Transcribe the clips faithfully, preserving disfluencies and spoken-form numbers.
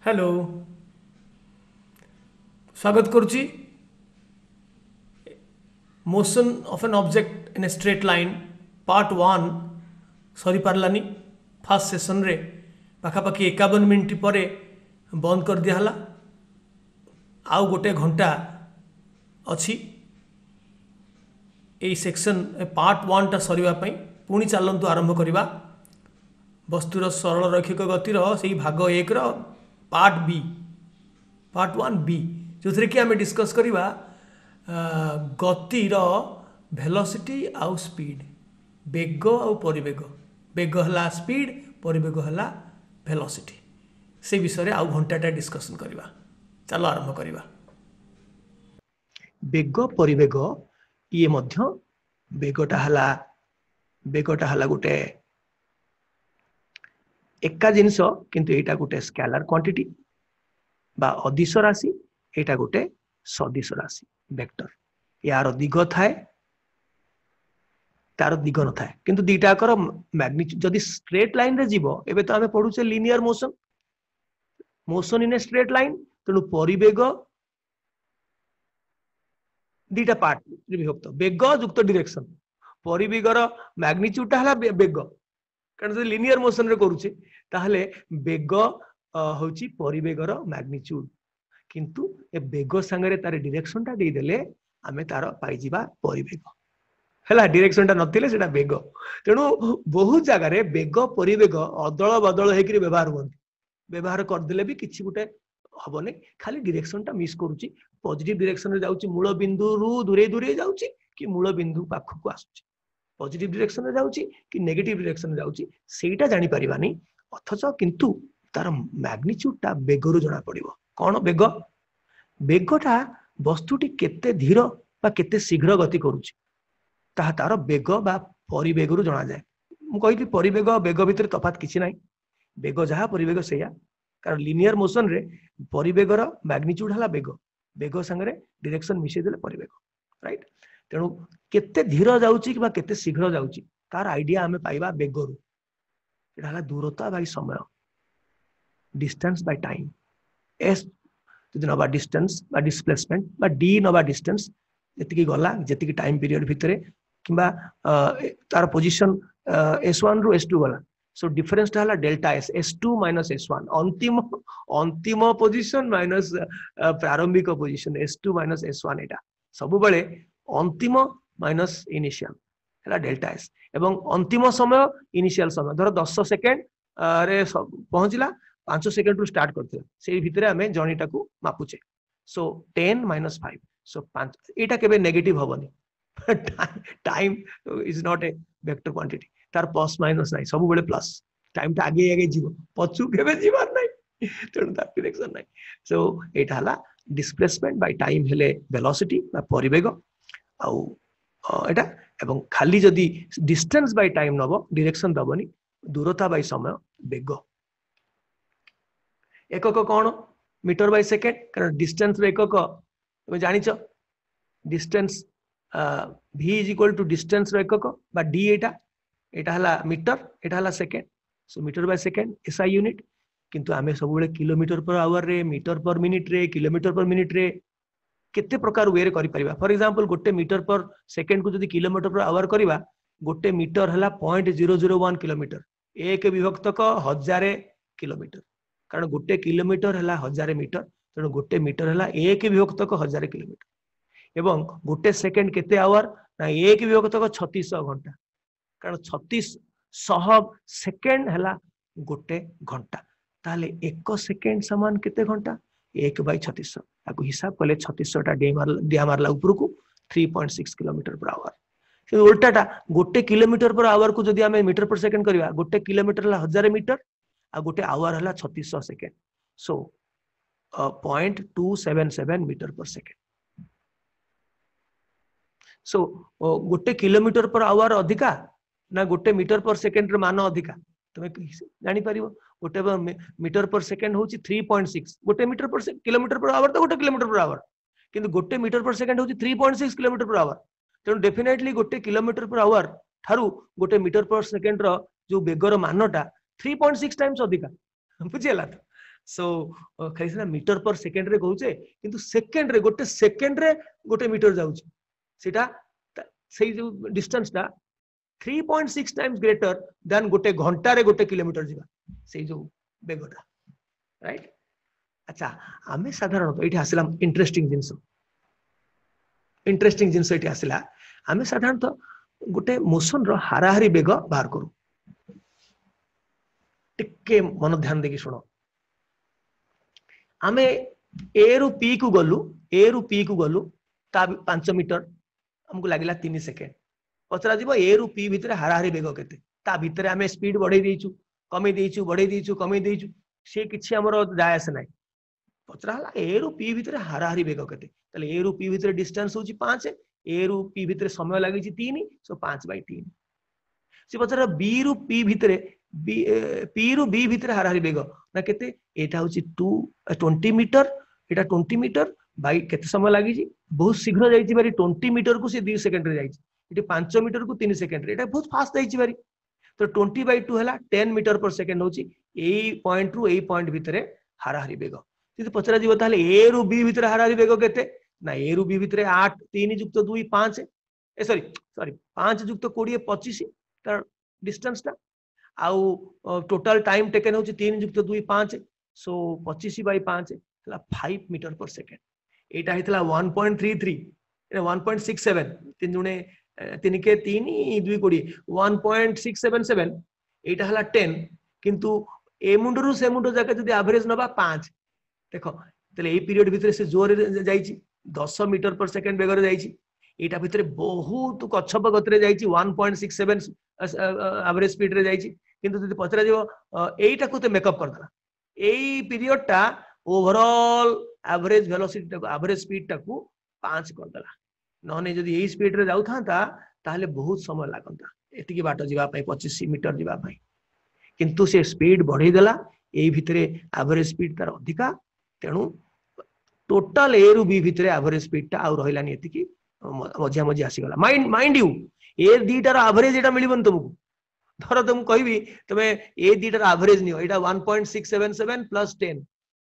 Hello स्वागत करुच्ची motion of an object in a straight line part one सरी पारलानी फास्ट सेशन रे पाखापाखि एकावन मिनिट पर बंद कर दिया आउ गोटे घंटा अच्छी यही सेक्शन पार्ट वन टा सरीवा पई पुणी चलतु आरंभ करवा वस्तुर सरल रैखिक गतिर से भाग एक रो part B part one B जो थी कि आम डिस्कस करवा गतिर वेलोसिटी आउ स्पीड बेग आउ परिवेग बेग है स्पीड परिवेग है वेलोसिटी से विषय आउ घंटाटा डिस्कसन करवा चलो आरंभ करवा बेग परिवेग ये मध्य बेगटा हला बेगटा हला गोटे एका जिनस किंतु एटा गोटे स्केलर क्वांटिटी बा अदिश राशि एटा गोटे सदिश राशि वेक्टर यार दिग थाए तार दिग न थाए किंतु दीटा कर मैग्नीट्यूड जदी स्ट्रेट लाइन रे जीवो एबे तो हमें पढुचे linear motion motion in a straight line तेणु परिवेग दीटा पार्ट विभक्त बेग युक्त डायरेक्शन परिवेगर मैग्नीट्यूड हला बेग कारण जो लिनियर मोशन रे करूचे ताहले बेग होची परिवेगर मैग्नीट्यूड किंतु ए बेग संगे तार डायरेक्शन टा दे देले आमे तार पाई जिबा परिवेग हला डायरेक्शन टा नथिले सेटा बेग तेणु बहुत जगह रे बेग परिवेग अदल बदल हेकि व्यवहार होंती व्यवहार कर देले भी किछि गुटे हबने खाली डायरेक्शन टा मिस करूची पॉजिटिव डायरेक्शन रे जाउची मूल बिंदु रु दूरे दूरे जाउची कि मूल बिंदु पाखु को आसुची पॉजिटिव डायरेक्शन रे जाउची कि नेगेटिव डायरेक्शन रे जाउची सेटा जानि परिबानी अथच किंतु तार मैग्नीट्यूड ता बेगरु जणा पड़िबो कोन बेग बेगटा वस्तुटी केते धीर बा केते शीघ्र गति करूची ता तार बेग बा परिवेगरु जणा जाय मु कहिली परिवेग बेग भितर तफात किछि नाही बेग जहा परिवेग सेया कारण लिनियर मोशन रे परिवेगर मैग्नीट्यूड हला बेग बेग संगे डायरेक्शन मिसै देले परिवेग राइट तेणु केते धीर जाउची कि केते शीघ्र जाउची तार आइडिया हमें पाइबा बेगरु एटा हला दूरता बाय समय डिस्टेंस बाय टाइम एस जदि नबा डिस्टेंस बा डिस्प्लेसमेंट बा डी नबा डिस्टेंस जति गला जति टाइम पीरियड भितरे किबा तार पोजीशन एस वन रु एस टू गला सो डिफरेंस हला delta S S two minus S one अंतिम अंतिम पोजीशन माइनस प्रारंभिक position S two minus S one एटा सब बेले अंतिम माइनस इनिशियल है डेल्टा एस एवं अंतिम समय इनिशियल समय धर दस सेकेंड रे पहुंचला पांच सेकेंड रु स्टार्ट करथिला से भितरे हमें जर्नीटा को मापुचे so ten minus five so पांच एटा केबे नेगेटिव हबनी time is not a vector quantity तार प्लस माइनस नाही सब बेले प्लस टाइम ता आगे आगे जीवो पछु केबे जीवार नाही तेणु तार डायरेक्शन नाही सो एटा हला डिस्प्लेसमेंट बाय टाइम हेले वेलोसिटी बा परिवेग आउ एटा एवं खाली जदी डिस्टेंस बाय टाइम नबो डायरेक्शन दबनी दूरता बाय समय बेग एकक कोन मीटर बाय सेकेंड कारण डिस्टेंस रे एकक तुम जानिछ distance v is equal to distance रे एकक बा d एटा एटा हला मीटर एटा हला second so metre by second SI unit किंतु आमे सब बेले किलोमीटर पर आवर रे मीटर पर मिनिट रे किलोमीटर पर मिनिट रे केते प्रकार वे रे करि परिबा फॉर एग्जांपल गोटे मीटर पर सेकेंड को जदी किलोमीटर पर आवर करिबा गोटे मीटर हला point zero zero one kilometre एक विभक्त क हजार किलोमीटर कारण गोटे किलोमीटर हला हजार मीटर तेणु गोटे मीटर हला एक विभक्त क हजार किलोमीटर एवं गोटे सेकेंड केते आवर ना एक विभक्त क छत्तीस सौ घंटा कारण छत्तीस सौ सेकेंड हला गोटे घंटा ताले एक सेकेंड समान केते घंटा एक बाई छत्तीस सौ ताको हिसाब कले छत्तीस सौ टा दिया मारला ऊपर को three point six kilometre per hour उल्टाटा गोटे किलोमीटर पर आवर को जदि आमे मीटर पर सेकेंड करबा गोटे किलोमीटर हला हजार मीटर आ गोटे आवर हला छत्तीस सौ second so point two seven seven metre per second so गोटे किलोमीटर पर आवर अधिका ना गोटे मीटर पर सेकेंड मान अधिका तुम जानी पारिबो गोटे मीटर पर सेकेंड होची थ्री पॉइंट सिक्स गोटे metre per kilometre per hour तो गोटे किलोमीटर पर आवर किंतु गोटे मीटर पर सेकेंड होची three point six kilometre per hour तेणु डेफिनेटली गोटे किलोमीटर पर आवर थारु गोटे मीटर पर सेकेंड रो जो बेगर मानटा थ्री पॉइंट सिक्स टाइम्स अधिका बुझिला सो खाली सिना मीटर पर सेकेंड रे कहूचे किंतु सेकेंड रे गोटे सेकेंड रे गोटे मीटर जाउची सेटा सेई जो डिस्टेंस टा three point six times greater than गोटे घंटा रे गोटे किलोमीटर जीवा सेई जो बेगटा राइट। अच्छा आमे साधारणतः एठी आसिला इंटरेस्टिंग जिंस इंटरेस्टिंग जिंस एठी आसिला आमे साधारणतः गोटे मोशन रो हाराहारी बेग बाहर करू टिके मन ध्यान देकी सुनो आमे ए रु पी को गलु ए रु पी को गलु ता पांच मीटर हमको लागिला तीन सेकेंड पचरा जीव ए रु पी भितर हाराहारी बेग केते ता भितर आमे स्पीड बढ़े देइछु कमी देइछु बढ़े देइछु कमी देइछु से किछि हमरो जायस नै पचरा हला ए रु पी भितर हाराहारी बेग केते तले ए रु पी भितर डिस्टेंस होची पाँच ए रु पी भितर समय लागि छि तीन सो पाँच बाय तीन से पचरा बी रु पी भितर बी पी रु बी भितर हाराहारी बेग ना केते एटा होची टू ट्वेंटी मीटर एटा ट्वेंटी मीटर बाय केते समय लागि छि बहुत शीघ्र जाई छि बारी ट्वेंटी मीटर को से दो सेकंड रे जाई छि एटी पाँच मीटर को तीन सेकंड रे एटा बहुत फास्ट जाई छि बारी तो ट्वेंटी बाय टू हला टेन मीटर पर सेकंड होची ए पॉइंट रु ए पॉइंट भितर हाराहारी बेग यदि पचरा जीव ताले ए रु बी भितर हाराहारी बेग केते ना ए रु बी भितर आठ तीन युक्त दो पाँच ए सॉरी सॉरी पाँच युक्त बीस पच्चीस तार डिस्टेंस ता आउ टोटल टाइम टेकन होची तीन युक्त दो पाँच सो पच्चीस बाय पाँच हला पाँच मीटर पर सेकंड एटा हितला वन पॉइंट थ्री थ्री एटा वन पॉइंट सिक्स सेवन तीन जुने तीन के तीन दुई कोड़ी one point six seven seven एटा हला टेन किंतु ए मुंडरू से मुंडो जाके जदी एवरेज नबा पाँच देखो तले ए पीरियड भितर से जोर जाईची दस मीटर पर सेकंड बेगर जाईची एटा भितर बहुत कच्छप गति रे जाईची one point six seven average speed रे जाईची किंतु जदी पचरा जीव एटा को ते मेकअप कर दला एई पीरियड टा ओवरऑल एवरेज वेलोसिटी टा एवरेज स्पीड टा को पाँच कर दला नने जदी एई स्पीड रे जाउ थांता ताहले बहुत समय लागंता एतिकी बाट जीवा पई पच्चीस मीटर जीवा पई किंतु से स्पीड बढ़ई देला एई भितरे एवरेज स्पीड तार अधिका तेणु टोटल ए रु बी भितरे एवरेज स्पीड टा आ रहिलानी एतिकी मझिया मझी आसी गला माइंड माइंड यू ए दीटार एवरेज एटा मिलिबन तुमको धर तुम कहबी तमे ए दीटार एवरेज नियो एटा one point six seven seven plus ten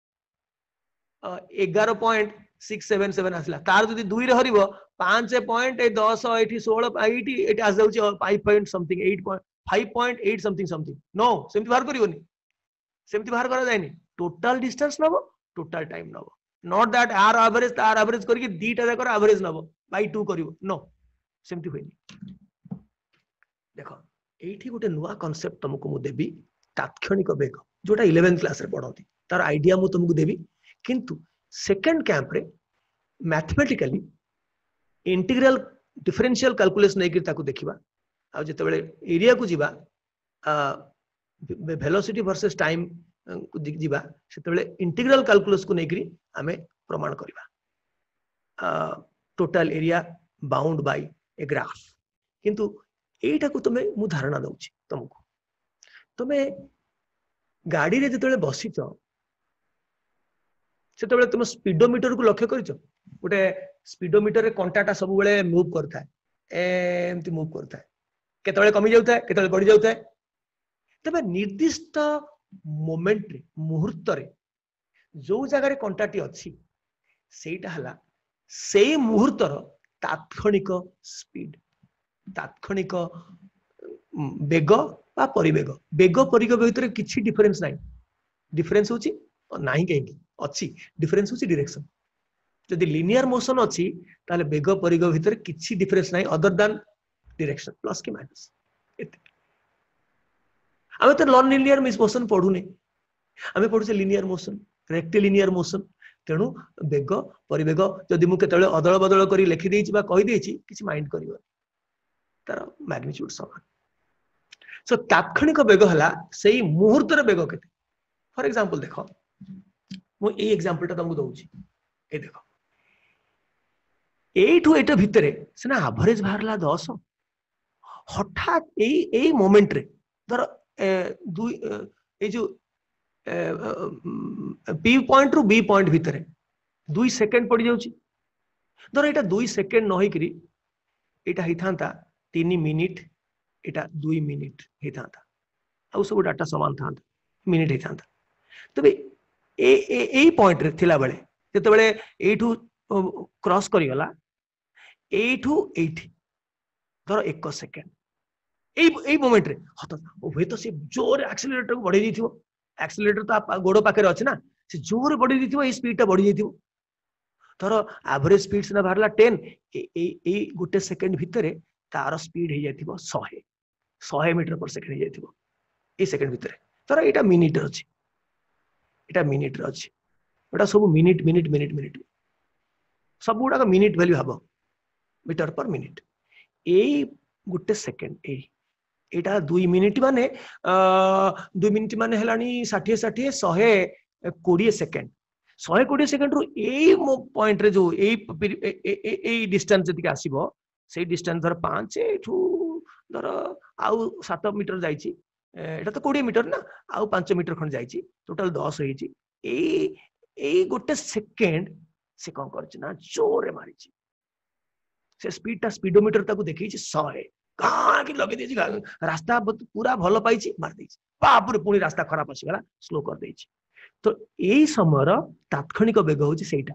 ग्यारह पॉइंट सिक्स सेवन सेवन आसला तार जदी दुई रे हरिबो पाँच पॉइंट दस एटी सोलह एटी एटी आस जाउची five point something eight point five point eight something something no सेमति बाहर करिवोनी सेमति बाहर करा जायनी टोटल डिस्टेंस नबो टोटल टाइम नबो नॉट दैट आर एवरेज तार एवरेज करके दीटा जाकर एवरेज नबो बाय टू करिवो नो सेमति होइनी देखो एठी गोटे नुवा कांसेप्ट तुमको मु देबी तात्क्षणिक बेग जोटा इलेवेंथ क्लास रे पढंती तार आईडिया मु तुमको देबी किंतु सेकंड कैंप रे मैथमेटिकली इंटीग्रल डिफरेंशियल कैलकुलेशन नै ताकू देखिबा आ जते बेले एरिया को जीवा वेलोसिटी वर्सेस टाइम को जीवा सेते बेले इंटीग्रल कैलकुलस को नेकरी आमे प्रमाण करबा total area bound by a graph किंतु एटा को तुमे मु धारणा दउची तुमको तुमे गाड़ी रे जते बेले बसिचो सेते बेले तुम स्पीडोमीटर को लक्ष्य करिचो गोटे स्पीडोमीटर रे कंटाटा सब बेले मूव करता है एमती मूव करता है केते बेले कमी जाउता है केते बेले बढ़ी जाउता है तबे निर्दिष्ट मोमेंट रे मुहूर्त रे जो जगह रे कंटाटी अछि सेटा हला सेई मुहूर्तर तात्क्षणिक स्पीड तात्क्षणिक बेग बा परिवेग बेग परिवेग भितर किछि डिफरेंस नाही डिफरेंस होची नाही कहीं अछि डिफरेंस होची डायरेक्शन जदि लिनियर मोशन अछि ताले बेग परिवेग भितर किछि डिफरेंस नाही अदर देन डायरेक्शन प्लस की माइनस आमे तो नॉन लिनियर मोशन पढुने आमे पढुचे लिनियर मोशन रेक्टिलिनियर मोशन तेणु बेग परिवेग जदि मु केतले अदल बदल करी लिखि देछि बा कहि देछि किछि माइंड करिवो तार मैग्नीट्यूड समान सो तात्क्षणिक बेग हला सेही मुहूर्त रे बेग केते फॉर एग्जांपल देखो मु ए एग्जांपल ता तुमको दउछि ए देखो एठू एटा भितरे सेना एवरेज बाहरला दस हठात ए ए मोमेंट रे धर दुई ए जो बी पॉइंट रु बी पॉइंट भितरे दुई सेकंड पड़ जाउछि धर एटा दुई सेकंड न होइकरी एटा हिथांता तीन मिनिट एटा दुई मिनिट हिथांता आ सब डाटा समान थांता मिनिट हिथांता तबे ए ए पॉइंट रे थिला बेले जते बेले एठू क्रॉस करी गला एठू एठी धर एक सेकेंड ए ए मोमेंट रे हत ओवे तो से जोर एक्सेलरेटर को बढ़ी दिथिबो एक्सेलरेटर तो गोड़ पाखे अछि ना से जोर बढ़ी दिथिबो ए स्पीड ता बढ़ी दिथिबो धर एवरेज स्पीड से बाहरला टेन ए ए गोटे सेकेंड भितरे तार स्पीड हे जाथिबो सौ सौ मीटर पर सेकेंड हे जाथिबो ए सेकेंड भितरे धर एटा मिनिट रे अछि एटा मिनिट रे अछि एटा सब मिनिट मिनिट मिनिट मिनिट सब गुडा मिनिट वैल्यू हबो मीटर पर मिनिट ए गोटे सेकेंड ए एटा दुई मिनिट माने दुई मिनिट माने हेलानी षाठी षाठी सौ कोड़े सेकेंड सौ कोड़े सेकेंड रु ए पॉइंट रे जो ए ए डिस्टेंस जति आसीबो सेई डिस्टेंस धर पाँच एठू धर आउ सात मीटर जाइछि एटा तो कोड़े मीटर ना आउ पाँच मीटर खन जाइछि टोटल दस होइछि ए ए गोटे सेकेंड से कौन करछि ना जोरे मारिछि से स्पीड ता स्पीडोमीटर ताको देखैछि सौ कहाँ कि लगे देछि रास्ता पूरा भल पाइछि मार देछि बाप रे पुनी रास्ता खराब अछि गला स्लो कर देछि तो एई समय तात्क्षणिक वेग होछि सेटा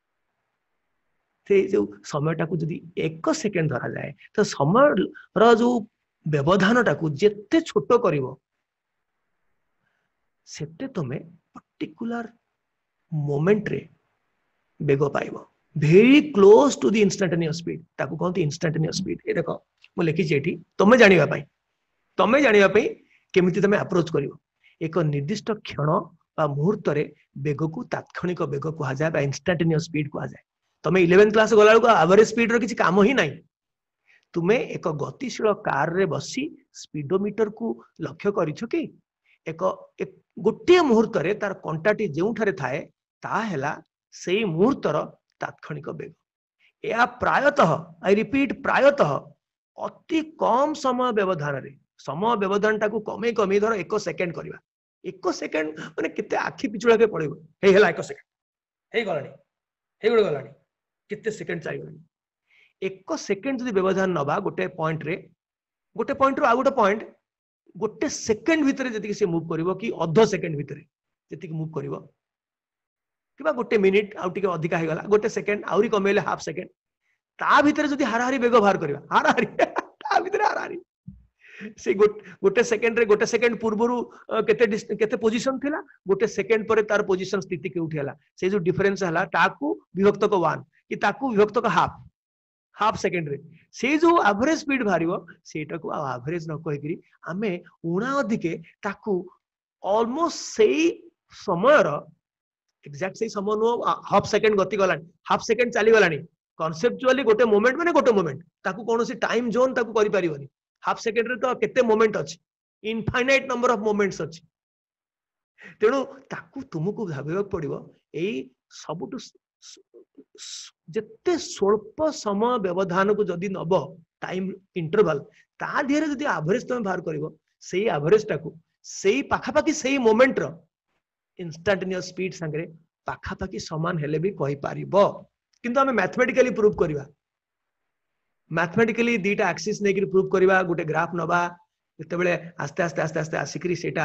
से जो समयटा को जदि एक सेकेंड धरा जाए तो समय रो जो व्यवधानटा को जेते छोट करिवो सेते तमे पर्टिकुलर मोमेंट रे वेग पाइबो very close to the instantaneous speed ताको कहते इंस्टेंटेनियस स्पीड ए देखो मु लिखि जेठी तमे जानिबा पई तमे जानिबा पई केमिति तमे अप्रोच करिवो एक निर्दिष्ट क्षण बा मुहूर्त रे वेग को तात्क्षणिक वेग कहा जाय बा इंस्टेंटेनियस स्पीड कहा जाय तमे इलेवेंथ क्लास गला को एवरेज स्पीड रो किछि काम ही नाही तुमे एक गतिशील कार रे बसी स्पीडोमीटर को लक्ष्य करिछो कि एक, एक गोटे मुहूर्त रे तार कंटाटी जेउठारे थाए ता हैला सेई मुहूर्तर तात्क्षणिक वेग या प्रायतः आई रिपीट प्रायतः अति कम समय व्यवधान रे समय व्यवधान टाको कमे कमे धर एक सेकेंड करवा एक सेकेंड माने केते आखि पिछुड़ा के पड़ेबो हे हैला एक सेकेंड हे गलानी हे गुड गलानी केते सेकेंड चाहि गलानी एक सेकेंड जदि व्यवधान नबा गोटे पॉइंट रे गोटे पॉइंट रो आ गोटे पॉइंट गोटे सेकेंड भितरे जति से मूव करिवो कि अध सेकेंड भितरे जति मूव करिवो किबा गोटे मिनिट आउ टिके अधिका हे गला गोटे सेकेंड आउरी कमेले हाफ सेकेंड ता भितरे जति हाराहारी वेग बाहर करबा हाराहारी ता भितरे हाराहारी से गोटे सेकेंड रे गोटे सेकेंड पूर्वरु केते केते पोजीशन थिला गोटे सेकेंड परे तार पोजीशन स्थिति के उठिला से जो डिफरेंस हला ताकू विभक्त को वन कि ताकू विभक्त को हाफ हाफ सेकेंड रे से जो एवरेज स्पीड भारिवो सेटा को एवरेज न कहि करी हमें उणा अधिके ताकू ऑलमोस्ट सेही समय रो एग्जैक्ट सही समय नो हाफ सेकेंड गति गलानी हाफ सेकेंड चली गलानी कॉन्सेप्चुअली गोटे मोमेंट माने गोटे मोमेंट ताकू कोनोसी टाइम जोन ताकू करि परिबनी हाफ सेकेंड रे तो केते मोमेंट अछि इनफाइनाइट नंबर ऑफ मोमेंट्स अछि तेणु ताकू तुमको भाबिबा पड़िबो एई सबटु जत्ते स्वल्प समय व्यवधान को जदि नब टाइम इंटरवल ता धीरे जदि एवरेज तुम बाहर करिवो सेई एवरेज टाकू सेई पाखापाखी सेई मोमेंट रो इंस्टेंटेनियस स्पीड संगे पाखापाखी समान हेले भी कहि पारिबो किंतु हमें मैथमेटिकली प्रूव करिवा मैथमेटिकली दीटा एक्सिस ने कि प्रूव करिवा गोटे ग्राफ नबा जते बेले आस्ते आस्ते आस्ते आस्ते आसिकरी सेटा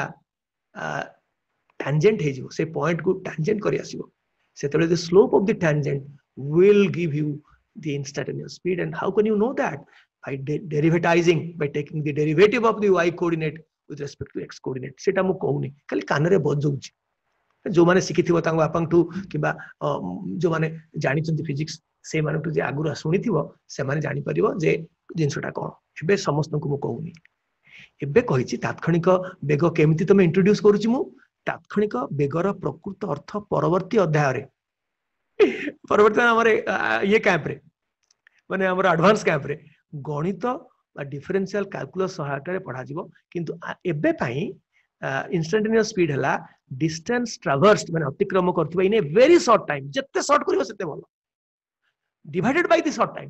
टैंजेंट हे जिवो से पॉइंट को टैंजेंट करि आसीबो सेते बेले the slope of the tangent will give you the instantaneous speed and how can you know that by de derivatizing by taking the derivative of the y coordinate with respect to x coordinate सेटा मु कहूनी खाली कान रे बजौची जो माने सिखिथिबो तांग बापंग to किबा जो माने जानि चंती physics से माने टू जे आगुरा सुनिथिबो से माने जानि परिबो जे जिंसटा कोन एबे समस्त को मु कहूनी एबे कहिछि तात्क्षणिक वेग केमिति तमे इंट्रोड्यूस करूची मु तात्क्षणिक वेगर प्रकृत अर्थ परवर्ती अध्याय रे परवर्ती हमारे ये कैंप रे माने हमर एडवांस कैंप रे गणित बा डिफरेंशियल कैलकुलस सहायता रे पढ़ा जिवो किंतु एबे पई इंस्टेंटेनियस स्पीड हला डिस्टेंस ट्रैवर्स्ड माने अतिक्रम करथबा in a very short time जत्ते शॉर्ट करिवो सेते भलो divided by the short time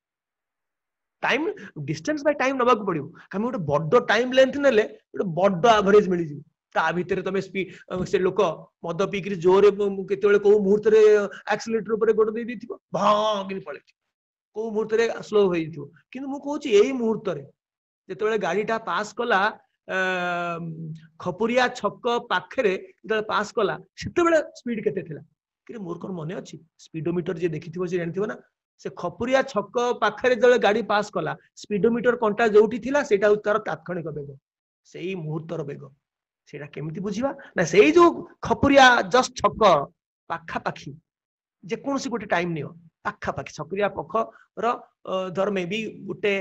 time distance by time नबाक पड़िवो हम गोटे बड्डो टाइम लेंथ नेले गोटे बड्डो एवरेज मिली जिवो ता भीतर तमे स्पीड से लोक मद पीकरी जोरे केतेबेले को मुहूर्त रे एक्सीलरेटर ऊपर गोड़ दे दिथिबो भां कि पळे को मुहूर्त रे स्लो होई दिथिबो किंतु मु कहूची एई मुहूर्त रे जेतेबेले गाड़ीटा पास कला खपुरिया छक पाखरे जो पास कला से स्पीड केते थिला कि मोर कोन मने अछि स्पीडोमीटर जे देखिथिबो जे जानथिबो ना से खपुरिया छक पाखरे जो गाड़ी पास कला स्पीडोमीटर कंटा जोठी थिला सेटा तार तात्क्षणिक बेग सेही मुहूर्तर बेग सेटा केमिति बुझिबा ना सेही जो खपुरिया जस्ट छक पाखा पाखी जे कोनसी गोटे टाइम नियो पाखा पाखी छकुरिया पख र धर मे भी गोटे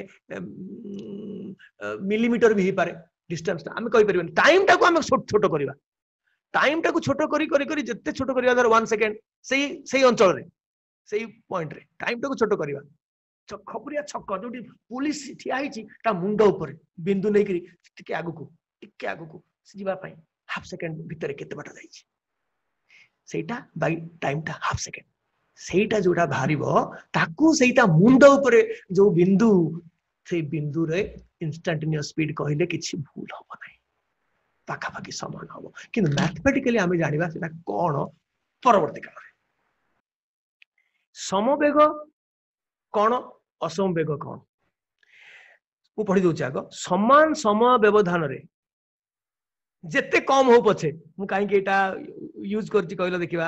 मिलीमीटर भी पारे डिस्टेंस आमे कहि परिबन टाइम टाको आमे छोट छोट करिबा टाइम टाको छोट करी करी करी जत्ते छोट करिबा धर वन सेकंड सेही सेही अंचल रे सेही पॉइंट रे टाइम टाको छोट करिबा खपुरिया छक जोटी पुलिस ठिया हिची ता मुंड ऊपर बिंदु नै करी टिके आगु को टिके आगु को जीवा पई हाफ सेकंड भीतर केते बाटा जाईची सेटा बाय टाइम ता हाफ सेकंड सेटा जोटा भारिबो ताकू सेटा मुंड ऊपर जो बिंदु से बिंदु रे इंस्टेंटेनियस स्पीड कहिले किछि भूल होबो नै पाखा पाखी समान होबो किंतु मैथमेटिकली हमें जानिबा सेटा कोन परवर्ती काल रे समवेग कोन असमवेग कोन मु पढी दउछ आगो समान समय व्यवधान रे जेते कम हो पछे मु काहे कि एटा यूज करछि कहलो देखिबा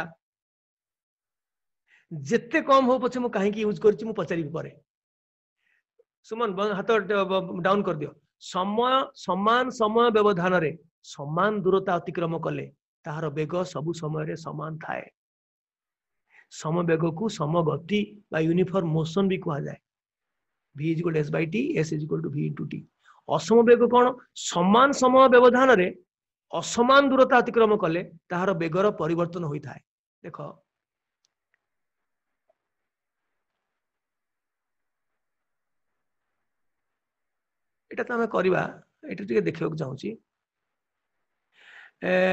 जेते कम हो पछे मु काहे कि यूज करछि मु पचारि परे सुमन हाथ डाउन कर दियो समय समान समय व्यवधान रे समान दूरता अतिक्रम कले ताहार वेग सबु समय रे समान थाए सम वेग को सम गति बा यूनिफॉर्म मोशन भी कहा जाए v is equal to s by t s is equal to v into t Assam वेग कोन समान समय व्यवधान रे असमान दूरता अतिक्रम कले ताहार वेगर परिवर्तन होई थाए देखो एटा तो हमें करबा एटा टिके देखियो चाहूची ए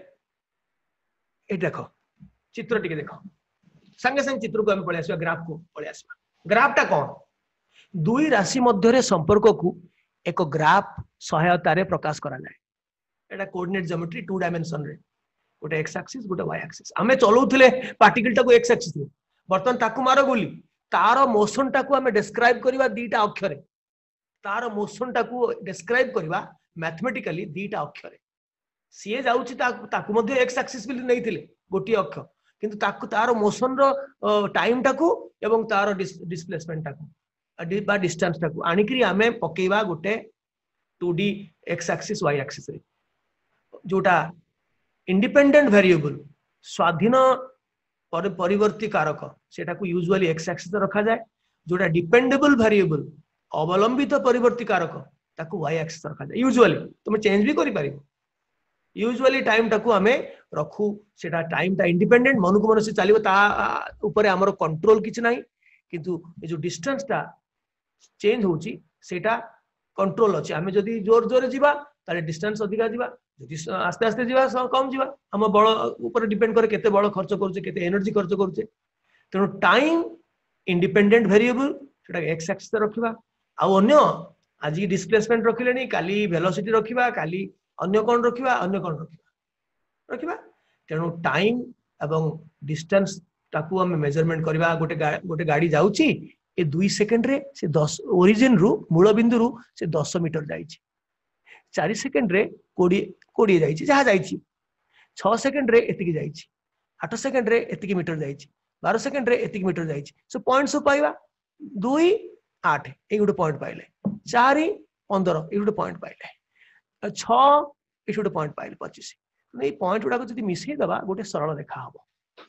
ए देखो चित्र टिके देखो संगे संगे चित्र को हम पळे आसीबा ग्राफ को पळे आसीबा ग्राफ टा कोन दुई राशि मध्य रे संपर्क को एक ग्राफ सहायता रे प्रकाश करा जाय एटा कोऑर्डिनेट ज्योमेट्री टू डायमेंशन रे गोटे एक्स एक्सिस गोटे वाई एक्सिस हमें चलाउथिले पार्टिकल टा को एक्स एक्सिस रे बर्तन ताकू मारो गोली तार मोशन टा को हमें डिस्क्राइब करबा दीटा अक्षर तार मोशन टा को डिस्क्राइब करबा मैथमेटिकली दीटा अक्षर सीए जाउची ताकू मध्ये एक्स एक्सिस बिल नै थिले गोटी अक्ष किंतु ताकू तार मोशन रो टाइम टा को एवं तार डिस्प्लेसमेंट टा को बा डिस्टेंस टा को आनिकरी हमें पकेबा गोटे two D X axis Y axis रे जोटा इंडिपेंडेंट वेरिएबल स्वाधीन परिवर्ती कारक सेटा को यूजुअली एक्स एक्सिस रखा जाए जोटा डिपेंडेबल वेरिएबल अवलंबित परिवर्ती कारक ताकू वाई एक्सिस रखा जाए यूजुअली तुम चेंज भी करि पारिबो यूजुअली टाइम टाकू हमें रखू सेटा टाइम टा इंडिपेंडेंट मन को मन से चलिबो ता ऊपर हमर कंट्रोल किछ नाही किंतु ए जो डिस्टेंस टा चेंज होची सेटा कंट्रोल अछि हमें जदी जोर जोर जीवा ताले डिस्टेंस अधिका जीवा जदी आस्ते आस्ते जीवा कम जीवा हम बळ ऊपर डिपेंड करे केते बळ खर्च करछे केते एनर्जी खर्च करछे तेनो टाइम इंडिपेंडेंट वेरिएबल सेटा एक्स एक्सिस रखिबा आ अन्य आज डिस्प्लेसमेंट रखिलेनी काली वेलोसिटी रखिबा काली अन्य कोन रखिबा अन्य कोन रखिबा रखिबा तेनो टाइम एवं डिस्टेंस ताकू हम मेजरमेंट करबा गोटे गोटे गाड़ी जाउची ए दुई सेकंड रे से दस ओरिजिन रु मूल बिंदु रु से दस मीटर जाइछि चार सेकंड रे बीस बीस जाइछि जहा जाइछि छह सेकंड रे एतिकी जाइछि आठ सेकंड रे एतिकी मीटर जाइछि बारह सेकंड रे एतिकी मीटर जाइछि सो पॉइंट सो पाइबा दो आठ ए गुटे पॉइंट पाइले चार पंद्रह ए गुटे पॉइंट पाइले छह ए गुटे पॉइंट पाइले पच्चीस ए पॉइंट गुडा को जदी मिसै दबा गोटे सरल रेखा हबो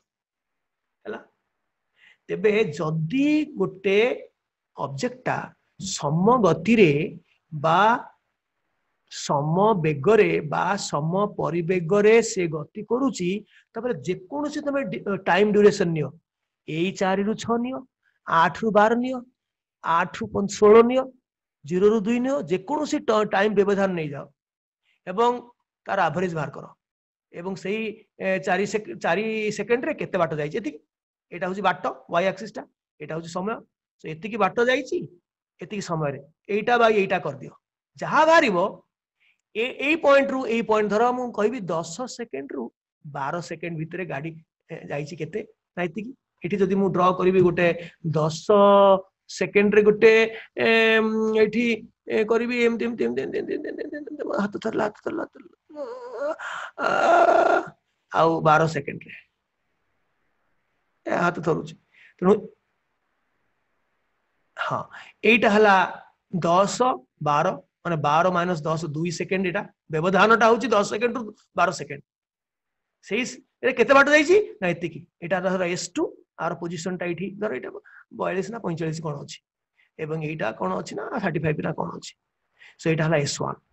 हला तेबे जदी गोटे ऑब्जेक्टटा सम गति रे बा सम बेगरे बा सम परिवेग रे से गति करूची तबरे जे कोनोसी तमे टाइम ड्यूरेशन नियो ए चार रु छह नियो आठ रु बारह नियो आठ रु सोलह नियो जीरो रु दो नियो जे कोनोसी टाइम व्यवधान नै जाओ एवं तार एवरेज बाहर करो एवं सही चार सेकंड रे केते बाट जाइछि एति एटा होची बाट वाई एक्सिस टा एटा होची समय सो एति की बाट जाइछि एति की समय रे एटा बाई एटा कर दियो जहा बारिबो ए ए पॉइंट रु ए पॉइंट धर मु कहबी दस सेकंड रु बारह सेकंड भितरे गाड़ी जाइछि केते ना एति की एठी जदी मु ड्रा करबी गोटे दस सेकंड रे गोटे एठी ए करबी एमती एमती एमती एमती हाथ थरला हाथ थरला आउ बारह सेकंड रे हाथ थरुची तेणु हाँ एटा हला दस बारह माने बारह माइनस दस दुई सेकेंड एटा व्यवधानटा होची दस सेकेंड रु बारह सेकेंड सेई ए केते बाट जाईची ना एतिकी एटा धर एस टू आर पोजीशन टा इठी धर एटा बयालीस ना पैंतालीस कोन अछि एवं एटा कोन अछि ना पैंतीस ना कोन अछि सो एटा हला एस वन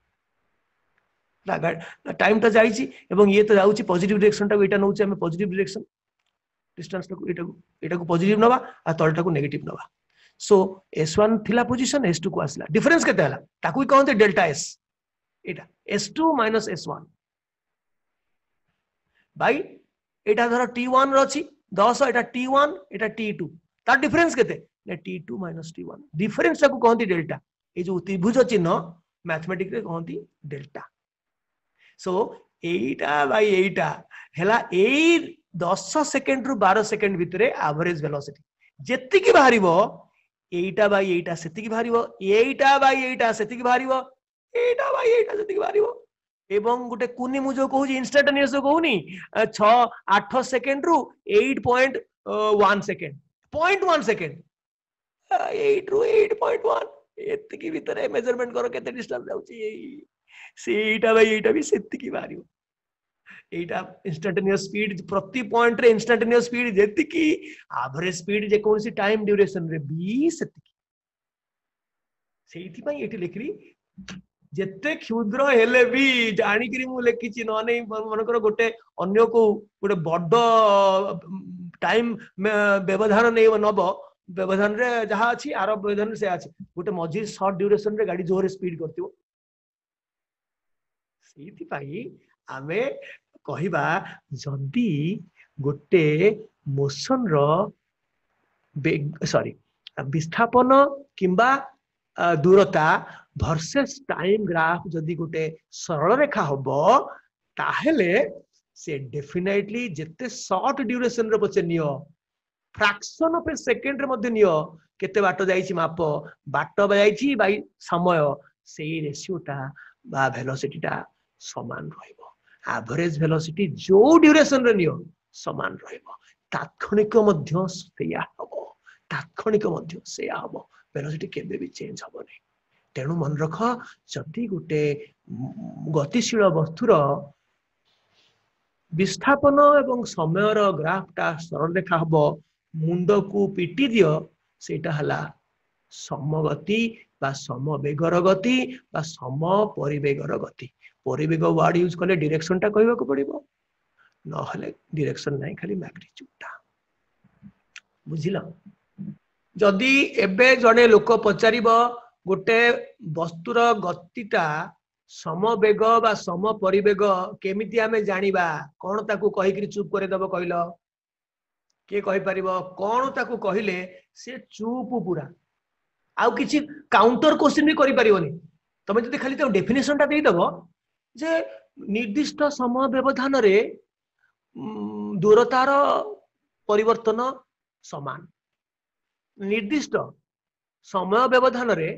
लागा टाइम ता जाईची एवं ये तो जाउची पॉजिटिव डायरेक्शन टा एटा नउची हम पॉजिटिव डायरेक्शन डिस्टेंस टा एटा एटा को पॉजिटिव नबा आ तळटा को नेगेटिव नबा सो एस वन थिला पोजीशन एस टू को आसला डिफरेंस केते हला ताकू कहते डेल्टा एस एटा S two minus S one भाई एटा धर टी वन रछि दस एटा टी वन एटा टी टू ता डिफरेंस केते ने T two minus T one difference ताकू कहते डेल्टा ए जो त्रिभुज चिन्ह मैथमेटिक्स रे कहते डेल्टा सो एटा भाई एटा हला ए दस सेकंड रु बारह सेकंड भितरे एवरेज वेलोसिटी जेति की बाहरिबो एटा बाई एटा सेति की बाहरिबो एटा बाई एटा सेति की बाहरिबो एटा बाई एटा सेति की बाहरिबो एवं गुटे कुनी मु जो कहू इंस्टेंटेनियस जो कहूनी छह आठ सेकंड रु आठ point one second zero point one second आठ रु आठ पॉइंट वन एति की भितरे मेजरमेंट करो केते डिस्टेंस जाउची सेटा बाई एटा भी सेति की बाहरिबो एटा इंस्टेंटेनियस स्पीड प्रति पॉइंट रे इंस्टेंटेनियस स्पीड जेति की एवरेज स्पीड जे कोनसी टाइम ड्यूरेशन रे भी सेति की सेति पई एटी लिखरी जेते क्षुद्र हेले भी जानि करी मु लेखिची न नै मन कर गोटे अन्य को गोटे बड्ड टाइम व्यवधान नै नब व्यवधान रे जहा अछि आर व्यवधान से अछि गोटे मझी शॉर्ट ड्यूरेशन रे गाड़ी जोरे स्पीड करतिबो सेति पई आमे कहिबा जदी गोटे मोशन रो सॉरी विस्थापन किंबा दूरता वर्सेस टाइम ग्राफ जदी गोटे सरल रेखा होबो ताहेले से डेफिनेटली जेते शॉर्ट ड्यूरेशन रो पचे नियो फ्रैक्शन ऑफ ए सेकंड रे मध्ये नियो केते बाट जाईची माप बाट जाईची बाई समय सेई रेशियोटा बा वेलोसिटीटा समान रहइबो एवरेज वेलोसिटी जो ड्यूरेशन रे नियो समान रहइबो तात्क्षणिक मध्ये सेया हबो तात्क्षणिक मध्ये सेया हबो वेलोसिटी केबे भी चेंज हबो नै तेणु मन रख जदि गोटे गतिशील वस्तुर विस्थापन एवं समय ग्राफटा सरल रेखा हबो मुंड को पिटी दियो सेटा हला समगति बा समवेगर गति बा सम परिवेगर गति परिवेग वर्ड यूज कले डायरेक्शन टा कहबा को पड़िबो न हले डायरेक्शन नाही खाली मैग्नीट्यूडटा बुझिला जदि एबे जने लोक पचारिबो गोटे वस्तुर गतिटा समवेग बा सम परिवेग केमिति आमे जानिबा कोन ताकू कहि कि चुप करे दबो कहलो के कहि परिबो कोन ताकू कहिले से चुप पूरा आउ किछि काउंटर क्वेश्चन भी करि परिबोनी तमे जदि खाली त डेफिनेशन टा देई दबो जे निर्दिष्ट समय व्यवधान रे दूरतार परिवर्तन समान निर्दिष्ट समय व्यवधान रे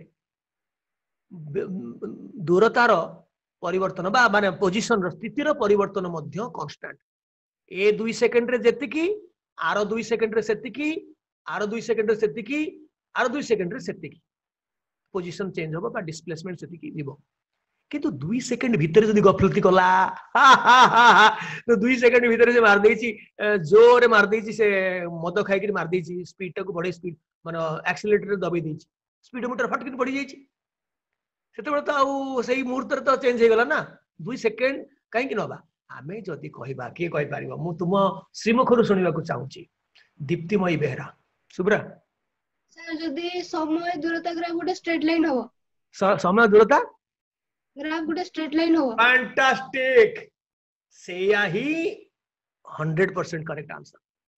दूरतार परिवर्तन बा माने पोजीशन स्थितिर परिवर्तन मध्य कांस्टेंट ए दुई सेकंड रे जेतिकी आर दुई सेकंड रे सेतिकी आर दुई सेकंड रे सेतिकी आर दुई सेकंड रे सेतिकी पोजीशन चेंज होबो बा डिस्प्लेसमेंट सेतिकी दिबो किंतु दुई सेकंड भीतर जदी गफलती कला तो दुई सेकंड भीतर जे मार देछि जोरे मार देछि से मद खाइ कि मार देछि स्पीड टा को बड़े स्पीड माने एक्सीलरेटर दबे देछि स्पीडोमीटर फट के बढ़ी जाइछि सेते बेला तो आउ सेही मुहूर्त रे तो चेंज हे गला ना दुई सेकंड काई कि नबा आमे जदी कहिबा के कहि पारिबो मु तुम श्रीमुखरु सुनिबा को चाहूची दीप्तिमयी बेहरा सुब्रा सर जदी समय दूरता ग्राफ गोटे स्ट्रेट लाइन हो समय दूरता ग्राफ गोटे स्ट्रेट लाइन हो फैंटास्टिक सेया ही हंड्रेड परसेंट करेक्ट आंसर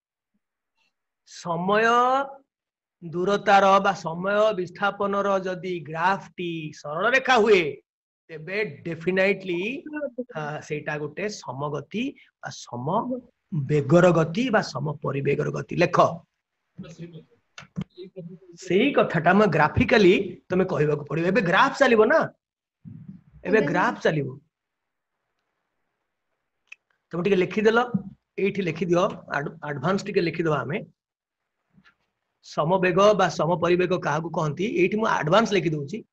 समय दूरतार बा समय विस्थापन जदि ग्राफ टी सरल रेखा हुए तेबे डेफिनेटली सेटा गोटे समगति बा सम बेगर गति बा सम परिवेगर गति लेख सेही कथाटा मैं ग्राफिकली तमे कहबा को पड़िबो। एबे ग्राफ चलिबो ना, एबे ग्राफ चलिबो। तुम टिके लिखि देलो, एठी लिखि दियो, एडवांस टिके लिखि दवा हमें समवेग बा समपरिवेग काहाकू कहंती। एठी मु एडवांस लिखि दउची।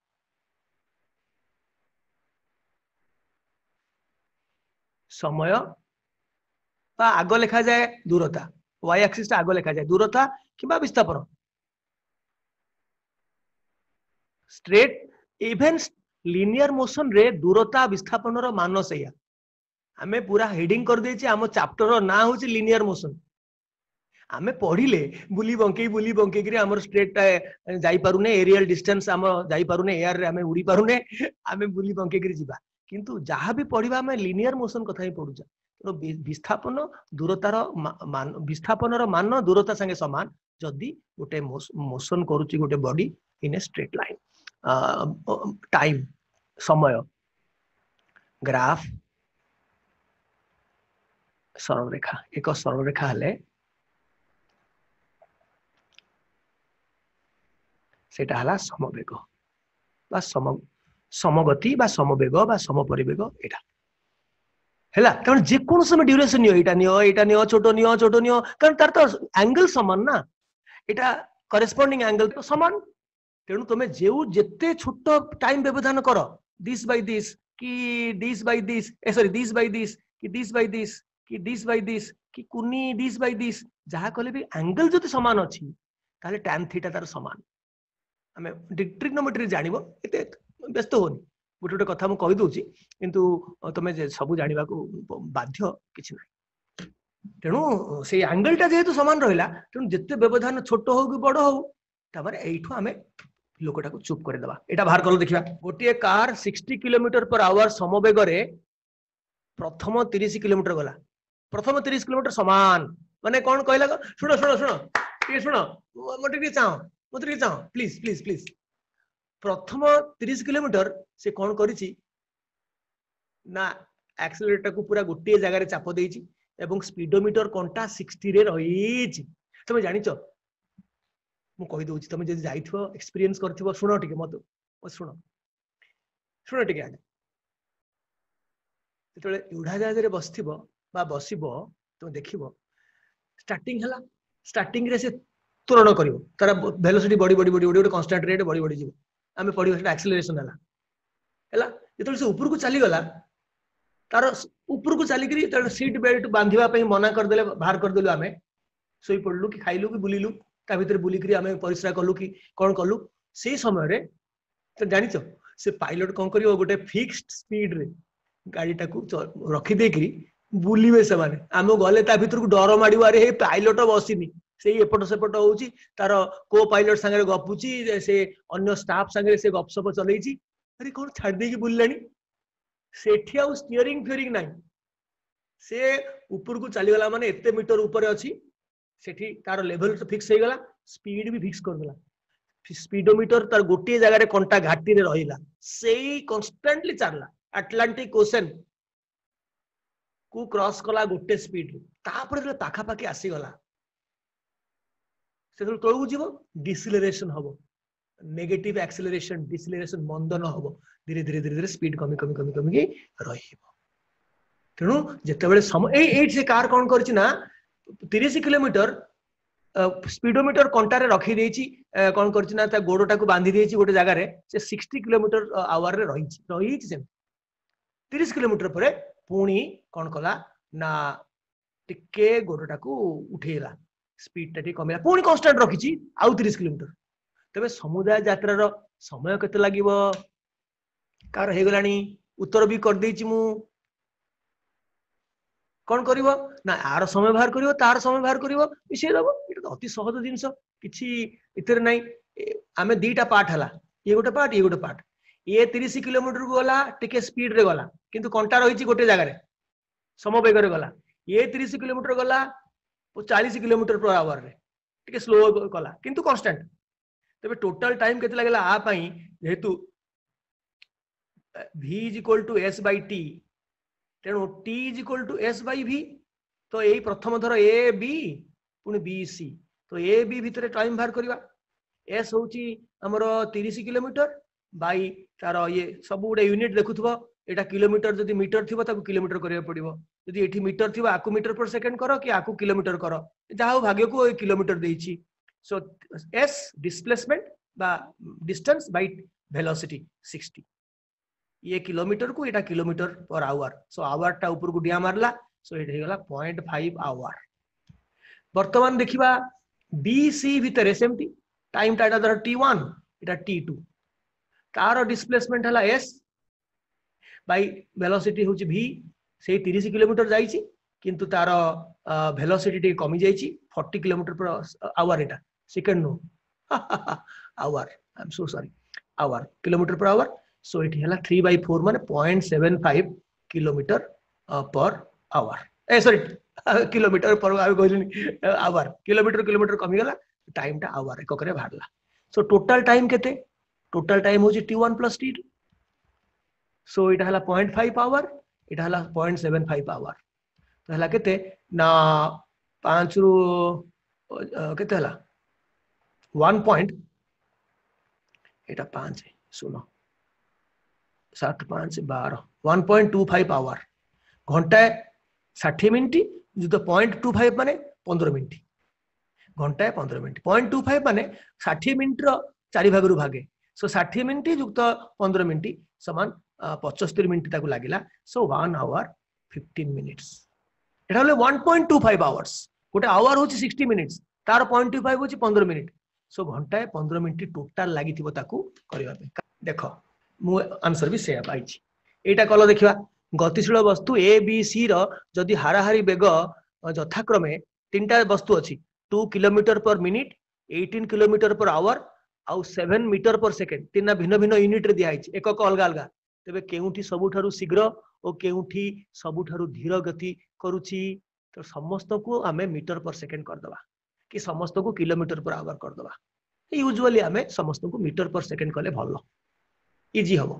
समय बा आगो लिखा जाए दूरता, वाई एक्सिस आगो लिखा जाए दूरता किबा विस्थापन। स्ट्रेट इवन लिनियर मोशन रे दूरता विस्थापन रो मान सैया आमे पूरा हेडिंग कर देछि। आम चैप्टर रो ना होछि लिनियर मोशन। आमे पढ़िले बुली बंके बुली बंके करी हमर स्ट्रेट जाई पारुने, एरियल डिस्टेंस हम जाई पारुने, एयर रे आमे उड़ी पारुने, आमे बुली बंके करी जिबा। किंतु जहाँ भी पढ़िबा आमे लिनियर मोशन कथा ही पढुचा। तो विस्थापन दूरतार मान, विस्थापन रो मान दूरता संगे समान जदि गोटे मोशन करूची गोटे body in a straight line. Time समय ग्राफ सरल रेखा, एक सरल रेखा हले सेटा हला समवेग बा सम समगति बा समवेग बा समपरिवेग। एटा हैला कारण जे कोन समय ड्यूरेशन नियो, एटा नियो, एटा नियो, छोटो नियो, छोटो नियो, कारण तार तो एंगल समान ना, एटा करेस्पोंडिंग एंगल तो समान। तेणु तुम जेउ जेते छोटो टाइम व्यवधान कर, दिस बाय दिस कि दिस बाय दिस, ए सॉरी दिस बाय दिस कि दिस बाय दिस कि दिस बाय दिस कि कुनी दिस बाय दिस, जहा कहले भी एंगल जति समान अछि ताले tan थीटा तार समान। आमे ट्रिग्नोमेट्री जानिबो, एते व्यस्त होनी। गोटे गोटे कथा मु कहि दउची, किंतु तमे जे सब जानिबा को बाध्य किछि नै। तेणु से एंगलटा जेहेतु समान रहिला, तेणु जेते व्यवधान छोट हो कि बड़ हो, तापर एइठो आमे लोकटा को चुप कर देबा। एटा बाहर कलो देखिबा। गोटे कार साठ किलोमीटर पर आवर समवेग रे प्रथम तीस किलोमीटर गला। प्रथम तीस किलोमीटर समान माने कोन कहला? सुनो सुनो सुनो ये सुनो, मते के चाहो, मते के चाहो, प्लीज प्लीज प्लीज। प्रथम तीस किलोमीटर से कोन करिछि ना एक्सेलरेटर को पूरा गोटे जगह रे चाप देइछि एवं स्पीडोमीटर कंटा साठ रे रहिछि। तमे जानिचो मु कहि दउछि, तमे जे जाइथो एक्सपीरियंस करथिबो, सुनो टिके मत सुनो सुनो टिके आगे। जेतले उड़ाजाहाज रे बसथिबो बा बसिबो, तुम देखिबो स्टार्टिंग हला, स्टार्टिंग रे से तुलन करिवो, तार वेलोसिटी बड़ी बड़ी बड़ी बड़ी कांस्टेंट रेट बड़ी बड़ी जीवो। आमे पढिबो सेटा एक्सेलरेशन हला हला। जेतले से ऊपर को चली गला, तार ऊपर को चली करी तार सीट बेल्ट बांधिबा पई मना कर देले, बाहर कर देलु। आमे सोई पडलु कि खाइलु कि बुलिलु, ता भीतर बुली करी आमे परिश्रा कलु कि कोन कलु। से समय रे तो जानिचो से पायलट कोन करियो, गोटे फिक्स्ड स्पीड रे गाड़ी टाकू रखी दे करी बुलिबे से माने। आमे गले ता भीतर को डर माडियो, अरे हे पायलट बसिनी, से एपट सेपट होउची, तार को पायलट संगे गपुची, से अन्य स्टाफ संगे से गपसप चलैची। अरे कोन छाड़ दे कि बुललानी, सेठी आ स्टीयरिंग फियरिंग नाही। से ऊपर को चली गला माने एते मीटर ऊपर अछि, सेठी तार लेवल तो फिक्स हो गला, स्पीड भी फिक्स कर देला। स्पीडोमीटर तार गोटे जगह रे कंटा घाटी रे रहिला, सेही कांस्टेंटली चलला। अटलांटिक ओशन को क्रॉस कला गोटे स्पीड रे, तापर जे पाखा पाखी आसी गला, से तळु जीवो डिसेलरेशन हबो, नेगेटिव एक्सेलरेशन डिसेलरेशन मंदन हबो। धीरे धीरे धीरे धीरे स्पीड कमी कमी कमी कमी के रहिबो। तेणु जेतेबेले समय ए ए से कार कोन करछि ना तीस किलोमीटर स्पीडोमीटर कंटा रे रखी देछि, कोन करछि ना ता गोडोटा को बांधी देछि गोटे जगह रे, से साठ किलोमीटर आवर रे रहिछि रहिछि से तीस किलोमीटर परे पुणी कोन कला ना टिके गोडोटा को उठेला, स्पीड टा टिके कमेला, पुणी कांस्टेंट रखिछि आउ तीस किलोमीटर। तबे समुदाय यात्रा रो समय केते लागिवो? कार हे गलानी उत्तर भी कर देछि मु। कौन करिवो ना आर समय बाहर करिवो, तार समय बाहर करिवो, मिशेइ दबो। एटा तो अति सहज जिंस, किछि इतर नै। आमे दीटा पार्ट हला, ये गोटे पार्ट, ये गोटे पार्ट। ये तीस किलोमीटर को गला टिके स्पीड रे गला, किंतु कंटा रहिछि गोटे जगह रे, समवेग रे गला। ये तीस किलोमीटर गला चालीस किलोमीटर पर आवर रे, टिके स्लो गला, किंतु कांस्टेंट। तबे टोटल टाइम केते लागला आ पई, जेहेतु v is equal to s by t, तेणु t is equal to s by v। तो यही प्रथम थर ए बी पुणी बी सी, तो ए बी भितर टाइम बाहर करवा, एस होची हमर तीस किलोमीटर बाई तार ये सब गुडे यूनिट देखुथबो एटा किलोमीटर जदि मीटर थिबो ताको किलोमीटर करिया पड़िबो जदि एठी मीटर थिबो आकु मीटर पर सेकंड करो कि आकु किलोमीटर करो जहा भाग्य को ए किलोमीटर देइछि सो एस डिस्प्लेसमेंट बा डिस्टेंस बाय वेलोसिटी सिक्सटी ये किलोमीटर को एटा kilometre per hour so our टा ऊपर को डिया मारला सो एटा हे गला zero point five आवर वर्तमान देखिबा बीसी भितरे सेमटी टाइम टा दर टी वन एटा टी टू तार डिस्प्लेसमेंट हला एस बाय वेलोसिटी होची v से तीस किलोमीटर जाईची किंतु तार वेलोसिटी टे कमी जाईची चालीस किलोमीटर पर आवर एटा second no hour I am so sorry hour kilometre per hour so it हला three by four माने zero point seven five kilometre per hour ए सॉरी किलोमीटर पर आ कहलिनी आवर किलोमीटर किलोमीटर कमी गला time टा hour एक करे भाडला सो टोटल टाइम केते टोटल टाइम होची T one plus T two so इटा हला zero point five आवर इटा हला zero point seven five hour तो हला केते ना पाँच रु केते हला one point एटा पाँच सुनो सात पाँच बारह one point two five hour घंटा षाठी मिनिट जो तो पॉइंट टू फाइव माने पंद्रह मिनिट घंटा पंद्रह मिनिट पॉइंट टू फाइव माने षाठी मिनिट चारि भाग रु भागे सो षाठी मिनिट युक्त पंद्रह मिनिट समान पचहत्तर मिनिट ताकू लागिला सो one hour fifteen minutes एटा होले one point two five hours गोटे आवर होची sixty मिनिट्स तार zero point two five होची पंद्रह मिनिट सो घंटा पंद्रह मिनिट टोटल लागि थिबो ताकू करिवा पे देखो मु आंसर भी से पाइछि एटा कलो देखिबा गतिशील वस्तु ए बी सी रो जदि हाराहारी बेग यथाक्रमे तीनटा वस्तु अछि two kilometre per minute eighteen kilometre per hour आउ seven मीटर पर सेकंड तीन भिन्न भिन्न यूनिट रे दिया एक अलग अलग तेबे केउठी सबुठारु शीघ्र और केउठी सबुठारु धीर गति करूची तो समस्त को आमे मीटर पर सेकंड कर दबा कि समस्त को किलोमीटर पर आवर कर दबा यूजुअली आमे समस्त को मीटर पर सेकंड कले भलो इजी हबो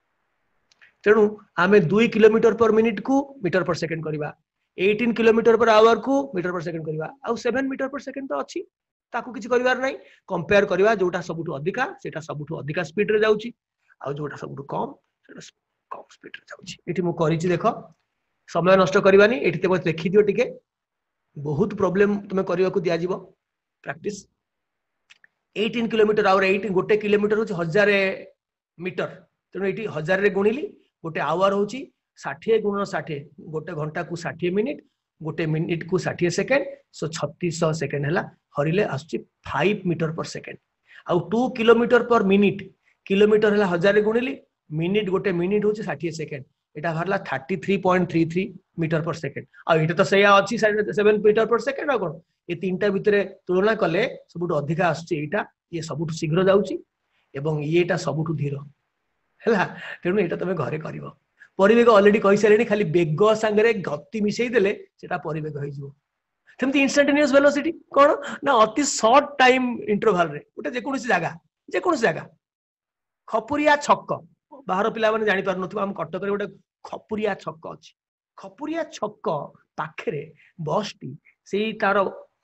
तेणु आमे two किलोमीटर पर मिनिट को मीटर पर सेकंड करिबा eighteen किलोमीटर पर आवर को मीटर पर सेकंड करिबा आउ seven मीटर पर सेकंड तो अछि ताकू किछि करिवार नै कंपेयर करिबा जोटा सबुठु अधिका सेटा सबुठु अधिका स्पीड रे जाउची आउ जोटा सबुठु कम सेटा कम स्पीड रे जाउची एठी मु करिछि देखो समय नष्ट करिबानी एठी ते बस देखि दियो टिके बहुत प्रॉब्लम तुमे करिवा को दिया जीवो practice eighteen kilometre hour eighteen गोटे किलोमीटर होची one thousand मीटर तेणु एठी one thousand रे गुणिली गोटे आवर होची षाठी गुणन षाठी गोटे घंटा को षाठी मिनिट गोटे मिनिट को षाठी सेकेंड सो छत्तीस सौ सेकेंड है हरिले आसुची five मीटर पर सेकेंड आउ two kilometre per minute kilometre है हजार गुणिली मिनिट गोटे मिनिट होची षाठी सेकेंड एटा भरला thirty-three point three three metre per second आ एटा तो सया अछि seven मीटर पर सेकेंड आ कोन ए तीनटा भितरे तुलना कले सबुठ अधिका आसुची एटा ये सबुठ शीघ्र जाउची एवं येटा सबुठ धीर हैला तेणु एटा तमे घरे करिवो परिवेग ऑलरेडी कहि सारेनी खाली बेग संगे गति मिसई देले सेटा परिवेग होई जिवो सेमति इंस्टेंटेनियस वेलोसिटी कोन ना अति शॉर्ट टाइम इंटरवल रे गोटे जे कोनसी जगह जे कोनसी जगह खपुरिया छक्क बाहर पिला माने जानि पार नथुवा हम कटक रे गोटे खपुरिया छक्क अछि खपुरिया छक्क पाखरे बस टी सेई तार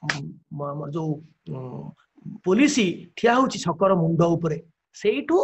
जो पुलिस ठिया होची छक्कर मुंड ऊपरे सेइठू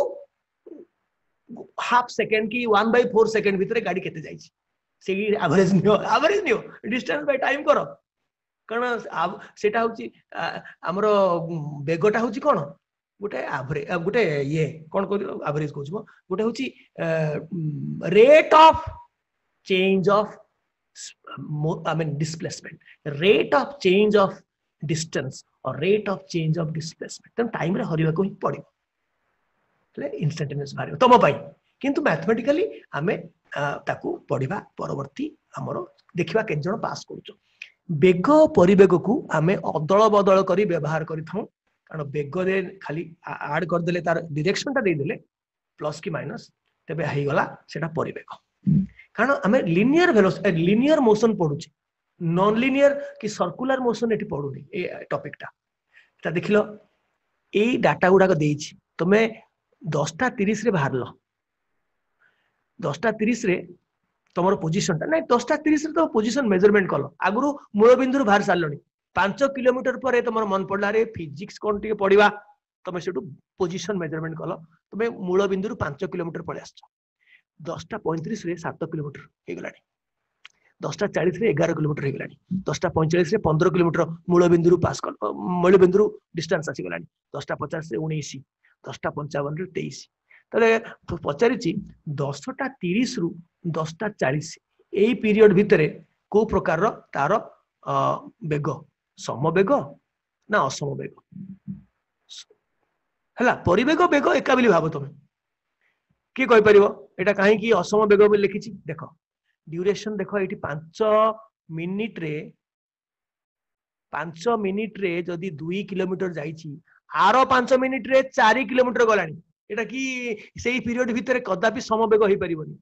हाफ सेकेंड की one by four सेकेंड भितरे गाड़ी केते जाईची सेई एवरेज नियो एवरेज नियो डिस्टेंस बाय टाइम करो कारण सेटा होची हमरो बेगटा होची कोन गोटे एवरेज गोटे ये कोन कहू एवरेज कहू गोटे होची rate of change of I mean displacement rate of change of distance और rate of change of displacement तम टाइम रे हरिवा को ही पड़िबो इंस्टेंटेनियस भारी तम पाई किंतु मैथमेटिकली आमे ताकू पढ़िबा परवर्ती हमरो देखिबा के जण पास करछो बेग परिवेग को आमे अदल बदल करी व्यवहार करि थाउ कारण बेग रे खाली ऐड कर देले तार डायरेक्शन ता दे देले प्लस की माइनस तबे हाई गला सेटा परिवेग कारण आमे लिनियर वेलोसिटी लिनियर मोशन पढुची नॉन लिनियर कि सर्कुलर मोशन एटी पढुनी ए टॉपिक टा ता देखिलो ए डाटा गुडा को देइछि तमे दसटा तीस रे बाहर लो दसटा तीस रे तुम पोजिशन टा नहीं दसटा तीस रे तो पोजिशन मेजरमेंट कल आगु मूल बिंदु बाहर सारे पांच किलोमीटर पर तुम मन पड़ा रे फिजिक्स कौन टे पढ़ा तुम से पोजिशन मेजरमेंट कल तुम मूल बिंदु पांच किलोमीटर पलि आस दसटा पैंतीस सात किलोमीटर हो गला दसटा चालीस एगार किलोमीटर हो गला दसटा पैंचाश पंद्रह किलोमीटर मूल बिंदु पास कल मूल बिंदु डिस्टेंस आसीगला दसटा पचास उन्नीस दसटा पंचावन तेईस ताले पचारि दसटा तीस रु दसटा चालीस यही पीरियड भितर को प्रकार तार बेग समवेग ना असमवेग है परिवेग बेग एका बोली भाव तुम किए कहीपर यहाँ कहीं असम बेग बोली लिखी देख ड्यूरेशन देख ये पांच मिनिट रे पांच मिनिट रे जदि दुई किलोमीटर जाइए आर पांच मिनिट रे चार किलोमीटर गलानी एटा कि सेही पीरियड भितर कदापि समवेग हो पारिबनी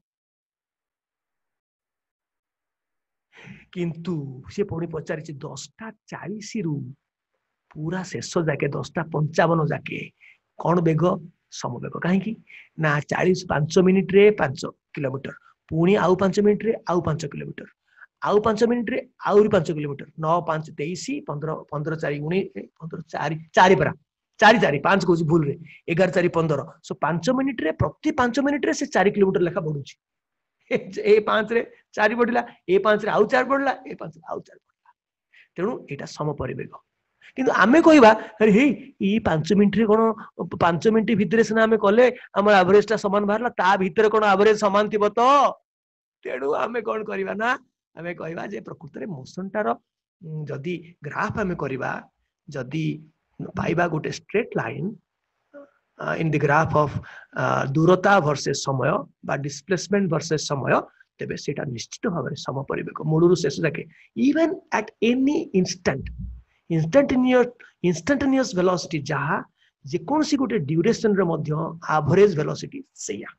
किंतु से पुणी पचारि दसटा चालीस रु पूरा शेष जाके दसटा पंचावन जाके कौन बेग समवेग कहीं ना चालीस पांच मिनिट रे पांच किलोमीटर पुणी आउ पांच मिनिट रे आउ पांच किलोमीटर आउ पांच मिनिट रे आउरी पांच किलोमीटर नौ पांच तेईस पंद्रह पंद्रह चार उन्नीस पंद्रह चार चार परा चार चार पांच कौन भूल रे एगार चार पंद्रह सो पांच मिनिट रे प्रति पांच मिनिट रे से चार किलोमीटर लेखा बढ़ुची ए पांच रे चार बढ़ला ए पांच रे आउ चार बढ़ला ए पांच रे आउ चार बढ़ला तेणु एटा सम परिवेग किंतु आमे कहबा अरे हे ई पांच मिनिट रे कोन पांच मिनिट भितरे सिना आमे कले हमर एवरेज ता समान बाहरला ता भितरे कोन एवरेज समान थिबो तो तेणु आमे कोन करबा ना आमे कहबा जे प्रकृति रे मोशन टार जदी ग्राफ आमे करबा जदी पाइबा गोटे straight line in the graph of दूरता वर्सेस समय बा डिस्प्लेसमेंट वर्सेस समय तेबे सेटा निश्चित भाव में सम परिवेग मूलरू शेष जाके even at any instant instantaneous instantaneous velocity जहा जे कोनसी गोटे ड्यूरेशन रे मध्य एवरेज वेलोसिटी सेया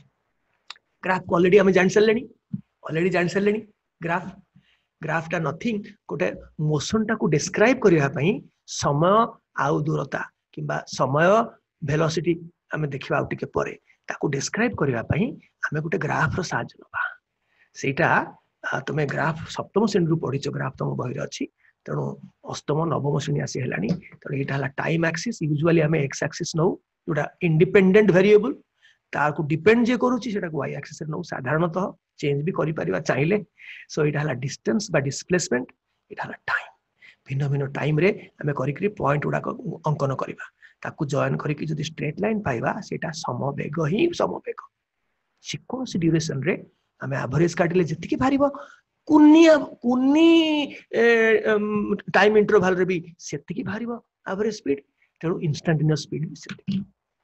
ग्राफ को ऑलरेडी हम जान सरलेनी ऑलरेडी जान सरलेनी ग्राफ ग्राफ टा नथिंग गोटे मोशन टा को डिस्क्राइब करिया पई समय आउ दूरता किंबा समय वेलोसिटी आमे देखिबा आउ टिके परे ताको डिस्क्राइब करिया पई आमे गोटे ग्राफ रो साहाय्य नबा सेटा तुमे ग्राफ सप्तम श्रेणी रु पढिचो ग्राफ तुम बहिर अछि तेणु अष्टम नवम श्रेणी आसी हेलानी तेणु एटा हला टाइम एक्सिस यूजुअली आमे एक्स एक्सिस नौ जोटा इंडिपेंडेंट वेरिएबल ताको डिपेंड जे करूची सेटा वाई एक्सिस नौ साधारणतः चेंज भी करि परिबा चाहिले सो एटा हला डिस्टेंस बा डिस्प्लेसमेंट एटा हला टाइम भिन्न भिन्न टाइम रे आमे करिकरी पॉइंट उडा अंकन करिबा ताकू जॉइन करिकरी जदि स्ट्रेट लाइन पाइबा सेटा समवेग ही समवेग सिकोनस ड्यूरेशन रे आमे एवरेज काटिले जतिकी भारिबो कुन्नी कुन्नी टाइम इंटरवल रे भी सेतिकी भारिबो एवरेज स्पीड तेणु इंस्टेंटेनियस स्पीड भी सेतिकी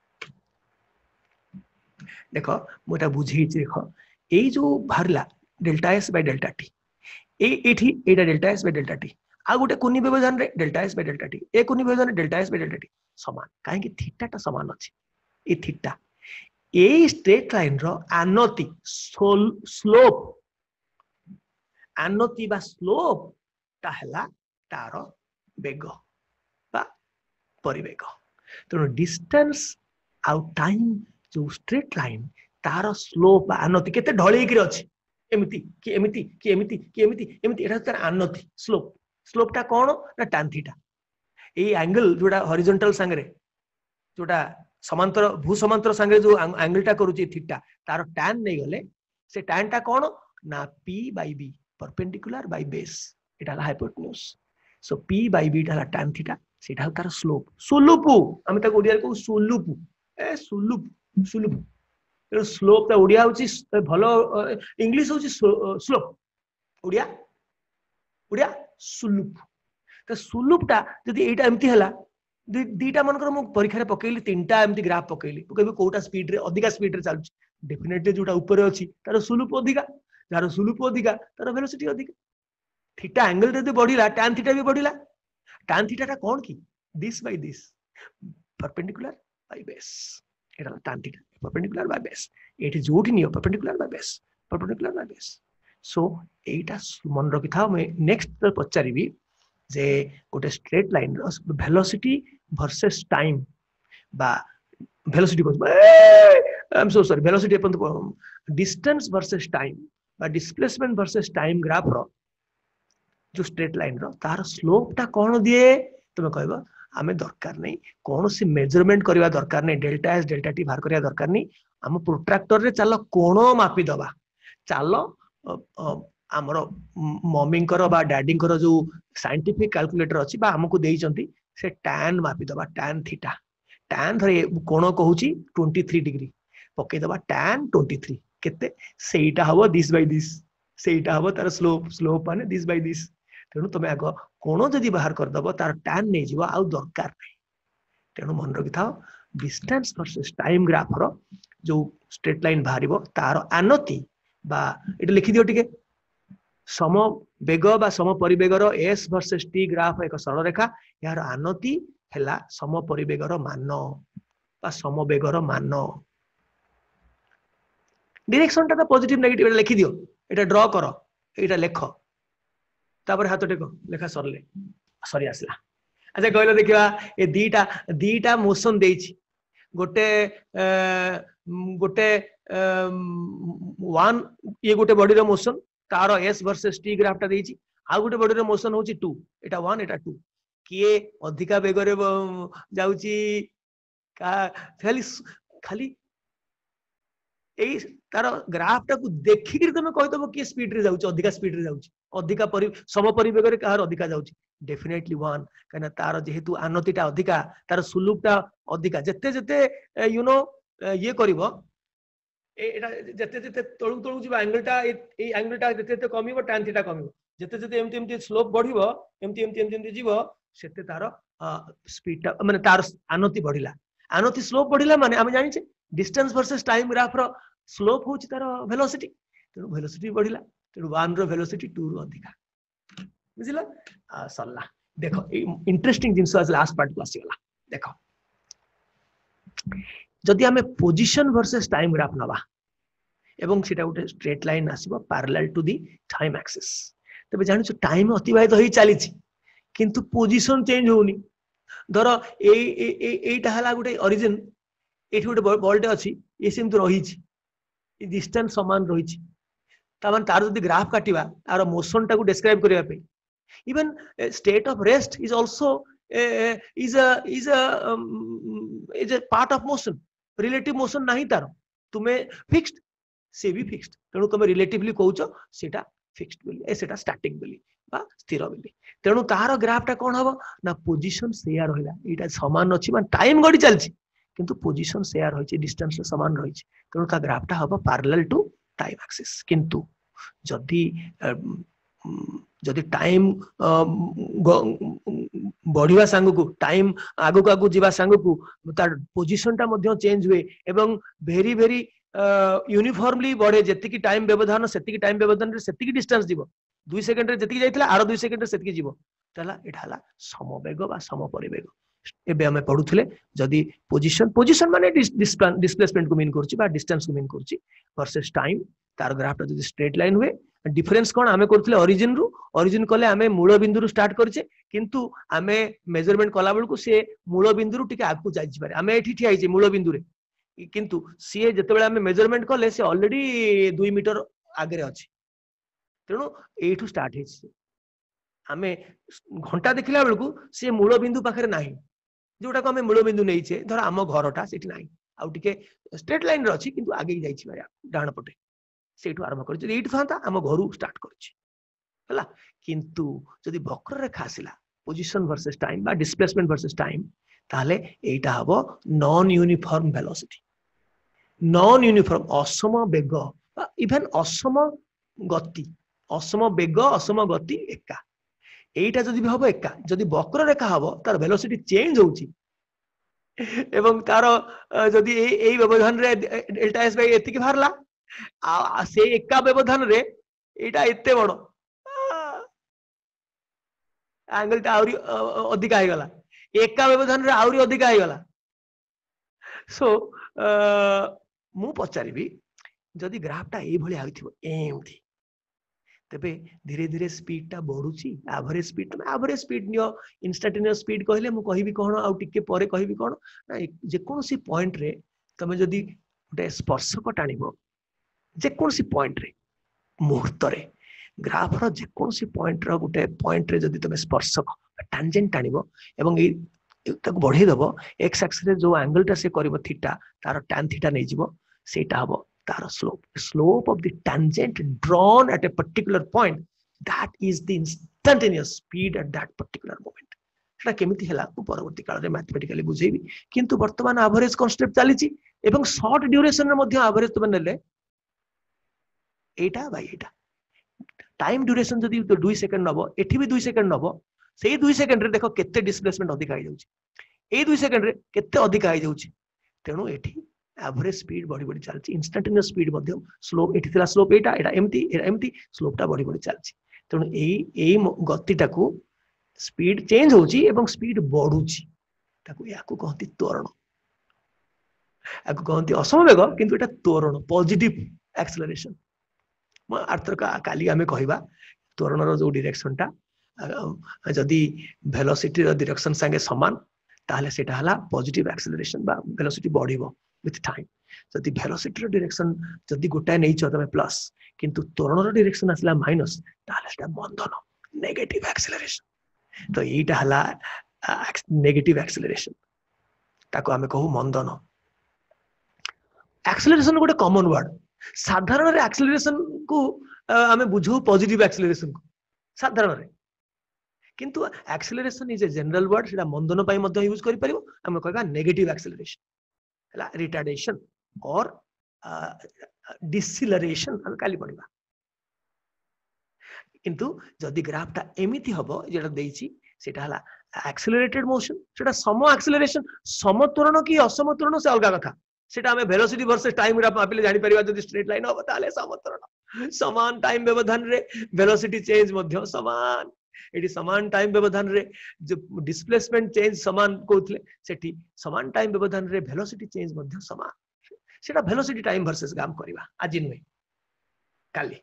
देखो मोटा बुझी देखो ए जो भारला delta s by delta t ए एठी एटा delta s by delta t आ गोटे कुन्नी व्यवधान रे delta s by delta t ए कुन्नी व्यवधान रे delta s by delta t समान काहे कि थीटा टा समान अछि ए थीटा ए स्ट्रेट लाइन रो आनति स्लोप आनति बा स्लोप ता हला तार बेग बा परिवेग तो डिस्टेंस आउ टाइम जो स्ट्रेट लाइन तार स्लोप आनति केते ढळेई कि अछि एमिति कि एमिति कि एमिति कि एमिति एमिति एटा तार आनति स्लोप स्लोप टा कोन ना tan थीटा ए एंगल जोटा हॉरिजॉन्टल संगे जोटा समांतर भू समांतर संगे जो एंगल टा करूची थीटा तार tan नै गले से tan टा कोन ना p by b perpendicular by base एटा hypotenuse so p by b टा tan थीटा सेटा तार स्लोप सुलुपु हम ताको ओडिया को सुलुपु ए सुलुप सुलुप ए स्लोप ता ओडिया होची भलो इंग्लिश होची स्लोप ओडिया ओडिया सुलुप तो सुलुप टा जदि एटा एमती हला दीटा मनकर मु परीक्षा रे पकेली तीनटा एमती ग्राफ पकेली कहबे कोटा स्पीड रे अधिका स्पीड रे चालुची डेफिनेटली जोटा ऊपर अछि तार सुलुप अधिका जार सुलुप अधिका तार वेलोसिटी अधिका थीटा एंगल रे बढ़िला tan थीटा भी बढ़िला tan थीटा टा कोन की this by this perpendicular by base एटा tan theta perpendicular by base एटी जोटी नियो perpendicular by base perpendicular by base so एटा मन रखि था मैं नेक्स्ट पचारिबी जे गोटे स्ट्रेट लाइन रो वेलोसिटी वर्सेस टाइम बा वेलोसिटी को I am so sorry velocity अपन डिस्टेंस वर्सेस टाइम बा डिस्प्लेसमेंट वर्सेस टाइम ग्राफ रो जो स्ट्रेट लाइन रो तार स्लोप टा कोन दिए तुम कहबा आमे दरकार नहीं कौन सी मेजरमेंट करवा दरकार नहीं डेल्टा एस डेल्टा टी बाहर करवा दरकार नहीं आम प्रोट्राक्टर रे चलो कोण मापी दबा चलो आमर मम्मी बा डैडी जो साइंटिफिक कैलकुलेटर अच्छी आमको देइचंती से टैन मापी दबा टैन थीटा टैन धरे कोण कहूची तेईस डिग्री पकई दबा टैन तेईस केते सेटा हबो दिस बाय दिस सेटा हबो तार स्लोप स्लोप माने दिस बाय दिस तेणु तुम आग कोण जदि बाहर कर दबो तार टैन नै जीवा आ दरकार नै तेणु मन रखि थाओ डिस्टेंस वर्सेस टाइम ग्राफ रो जो स्ट्रेट लाइन बाहरिबो तार आनति बा एटा लिखि दियो टिके सम वेग बा सम परिवेगर एस वर्सेस टी ग्राफ एक सरल रेखा यार आनति हैला सम परिवेगर मान बा सम वेगर मान डायरेक्शन टा पॉजिटिव नेगेटिव लिखि दियो एटा ड्रॉ करो एटा लेख तापर हाथ टेक लेखा सरले सरी आसला अच्छा कहलो देखिबा ए दीटा दीटा मोशन देछि गोटे गोटे वन ये गोटे बॉडी रो मोशन तार एस वर्सेस टी ग्राफ टा देछि आ गोटे बॉडी रो मोशन होछि टू एटा वन एटा टू किए अधिका वेग रे जाउछि खाली खाली एई तार ग्राफ टा को देखि कि तुम कहि दबो कि स्पीड रे जाउछि अधिका स्पीड रे जाउछि अधिका परि सम परिवेग रे कहार अधिका जाउछि डेफिनेटली वन कना तार जेहेतु आनतिटा अधिका तार सुलुपटा अधिका जते जते यू नो ये करिवो एटा जते जते तळु तळु जिबा एंगलटा ए एंगलटा जते जते कमिवो tan थीटा कमिवो जते जते एमति एमति स्लोप बढ़िवो एमति एमति एमति जिवो सेते तार स्पीडटा माने तार आनति बढ़िला आनति स्लोप बढ़िला माने हम जानि छे डिस्टेंस वर्सेस टाइम ग्राफ रो स्लोप होछि तार वेलोसिटी तेनु वेलोसिटी बढ़िला तेनु वन रो वेलोसिटी टू रो अधिका बुझिला आ सल्ला देखो इंटरेस्टिंग जिंस आज लास्ट पार्ट को आसी गला देखो जदि हमें पोजीशन वर्सेस टाइम ग्राफ नबा एवं सेटा उठे स्ट्रेट लाइन आसीबो parallel to the time axis तबे जानि छ टाइम अतिबाहित होई चली छि किंतु पोजीशन चेंज होउनी धरो ए ए एटा हला गुटे ओरिजिन एठी गुटे बॉलटे अछि ए सेम तो रही छि ए डिस्टेंस समान रही छि तामान तार जदि ग्राफ काटिबा आर मोशन टा को डिस्क्राइब करिया पे even state of rest is also is a is a is a part of motion relative motion नाही तार तुमे फिक्स्ड से भी फिक्स्ड तेणु तुम रिलेटिवली कहउछो सेटा फिक्स्ड बोली ए सेटा स्टैटिक बोली बा स्थिर बोली तेणु तार ग्राफ टा कोन हबो ना पोजीशन शेयर होइला एटा समान अछि मान टाइम गडी चलछि किंतु पोजीशन शेयर होइछि डिस्टेंस समान रहिछि तेणु ता ग्राफ टा हबो पैरेलल टू टाइम एक्सिस किंतु जदि जदि टाइम बढ़िया सांग को टाइम आगु को आगु जीवा सांग को तार पोजीशन टा मध्ये चेंज हुए एवं वेरी वेरी यूनिफॉर्मली बढ़े जेतिकी टाइम व्यवधान सेतिकी टाइम व्यवधान रे सेतिकी डिस्टेंस जीवो दुई सेकंड रे जेतिकी जाइतला आरो दुई सेकंड रे सेतिकी जीवो तला एठा हला समवेग बा समपरिवेग एबे हमें पढुथिले जदि पोजीशन पोजीशन माने डिस्प्लेसमेंट को मीन करछि बा डिस्टेंस को मीन करछि वर्सेस टाइम तार ग्राफ जदि स्ट्रेट लाइन हुए डिफरेंस कोन हमें करथिले ओरिजिन रु ओरिजिन कले हमें मूल बिंदु रु स्टार्ट करछे किंतु हमें मेजरमेंट कला बेल को से मूल बिंदु रु टिके आगु जाइछि पारे हमें एठी ठिया आइछि मूल बिंदु रे किंतु सी जेतेबेले हमें मेजरमेंट कले से ऑलरेडी दो मीटर आगे अछि तेणु एठू स्टार्ट हेछि हमें घंटा देखिला बेल को से मूल बिंदु पाखरे नाही जोटा को हमें मूल बिंदु नै छे धर हम घरटा सेठी नाही आउ टिके स्ट्रेट लाइन रे अछि किंतु आगे जाइछि पारे डाण पटे सेठू आरंभ कर जदि एठी थांता हम घरु स्टार्ट करछि हला किंतु जदि वक्र रेखा आसिला पोजीशन वर्सेस टाइम बा डिस्प्लेसमेंट वर्सेस टाइम ताले एटा हबो non uniform velocity non uniform असम वेग बा इवन असम गति असम वेग असम गति एका एटा जदि भी हबो एका जदि वक्र रेखा हबो तार वेलोसिटी चेंज होउची एवं तार जदि ए ए व्यवधान रे डेल्टा एस बाय एति के भारला आ से एका व्यवधान रे एटा एते बडो एंगल ता आउरी अधिका हे गला एका व्यवधान रे आउरी अधिका हे गला सो मु पचारिबी जदि ग्राफ टा ए भली आइथिबो एमथि तबे धीरे धीरे स्पीड टा बढ़ुची एवरेज स्पीड तुम एवरेज स्पीड नियो इंस्टेंटेनियस स्पीड कहले मु कहिबी कोन आ टिके परे कहिबी कोन ना जे कोनसी पॉइंट रे तमे जदि गोटे स्पर्शक टाणिबो जे कोनसी पॉइंट रे मुहूर्त रे ग्राफ रो जे कोनसी पॉइंट रो गोटे पॉइंट रे जदि तमे स्पर्शक टैंजेंट टाणिबो एवं ताको बढ़े दबो एक्स एक्सिस रे जो एंगल टा से करबो थीटा तार tan थीटा नै जिवो सेटा हबो तार slope slope of the tangent drawn at a particular point that is the instantaneous speed at that particular moment सेटा केमिति हला को परवर्ती काल रे मैथमेटिकली बुझेबी किंतु वर्तमान एवरेज कांसेप्ट चलीची एवं शॉर्ट ड्यूरेशन रे मध्ये एवरेज तबे नेले एटा बाय एटा टाइम ड्यूरेशन जदी दो सेकंड नबो एठी भी दो सेकंड नबो सेही दो सेकंड रे देखो केते डिस्प्लेसमेंट अधिक आइ जाउची ए दो सेकंड रे केते अधिक आइ जाउची तेनु एठी एवरेज स्पीड बड़ी बड़ी चलची इंस्टेंटेनियस स्पीड मध्ये स्लोप एठी थिला स्लोप एटा एटा एम्ति एटा एम्ति स्लोप टा बड़ी बड़ी चलची तेनु एई एई गतिटा को स्पीड चेंज होची एवं स्पीड बढ़ुची ताकू याकू कहती त्वरण याकू कहती असमवेग किंतु एटा त्वरण पॉजिटिव एक्सेलरेशन म आर्थर का काली आमे कहिबा त्वरण रो जो डायरेक्शन टा जदी वेलोसिटी रो डायरेक्शन संगे समान ताहले सेटा हला पॉजिटिव एक्सेलरेशन बा वेलोसिटी बढ़िबो विथ टाइम जदी वेलोसिटी रो डायरेक्शन जदी गोटा नै छ तमे प्लस किंतु त्वरण रो डायरेक्शन असला माइनस ताहले सेटा मंदन नेगेटिव एक्सेलरेशन तो एटा हला नेगेटिव एक्सेलरेशन ताको आमे कहू मंदन एक्सेलरेशन गोटे कॉमन वर्ड साधारण रे एक्सेलरेशन को आमे बुझो पॉजिटिव एक्सेलरेशन को साधारण रे किंतु acceleration is a general word सेटा मंदन पई मध्ये यूज करि परिबो हम कहबा नेगेटिव एक्सेलरेशन हला रिटार्डेशन और डिसेलरेशन हम काली पडिबा किंतु जदी ग्राफ टा एमिति हबो जेटा देइची सेटा हला एक्सेलरेटेड मोशन सेटा सम एक्सेलरेशन समत्वरण की असमत्वरण से अलग कथा सेटा हमें वेलोसिटी वर्सेस टाइम ग्राफ मापिले जानि परिबा जदी स्ट्रेट लाइन हो ताले समत्वरण समान टाइम व्यवधान रे वेलोसिटी चेंज मध्ये समान एटी समान टाइम व्यवधान रे जो डिस्प्लेसमेंट चेंज समान कोथले सेठी समान टाइम व्यवधान रे वेलोसिटी चेंज मध्ये समान सेटा वेलोसिटी टाइम वर्सेस गाम करबा आज नुए काली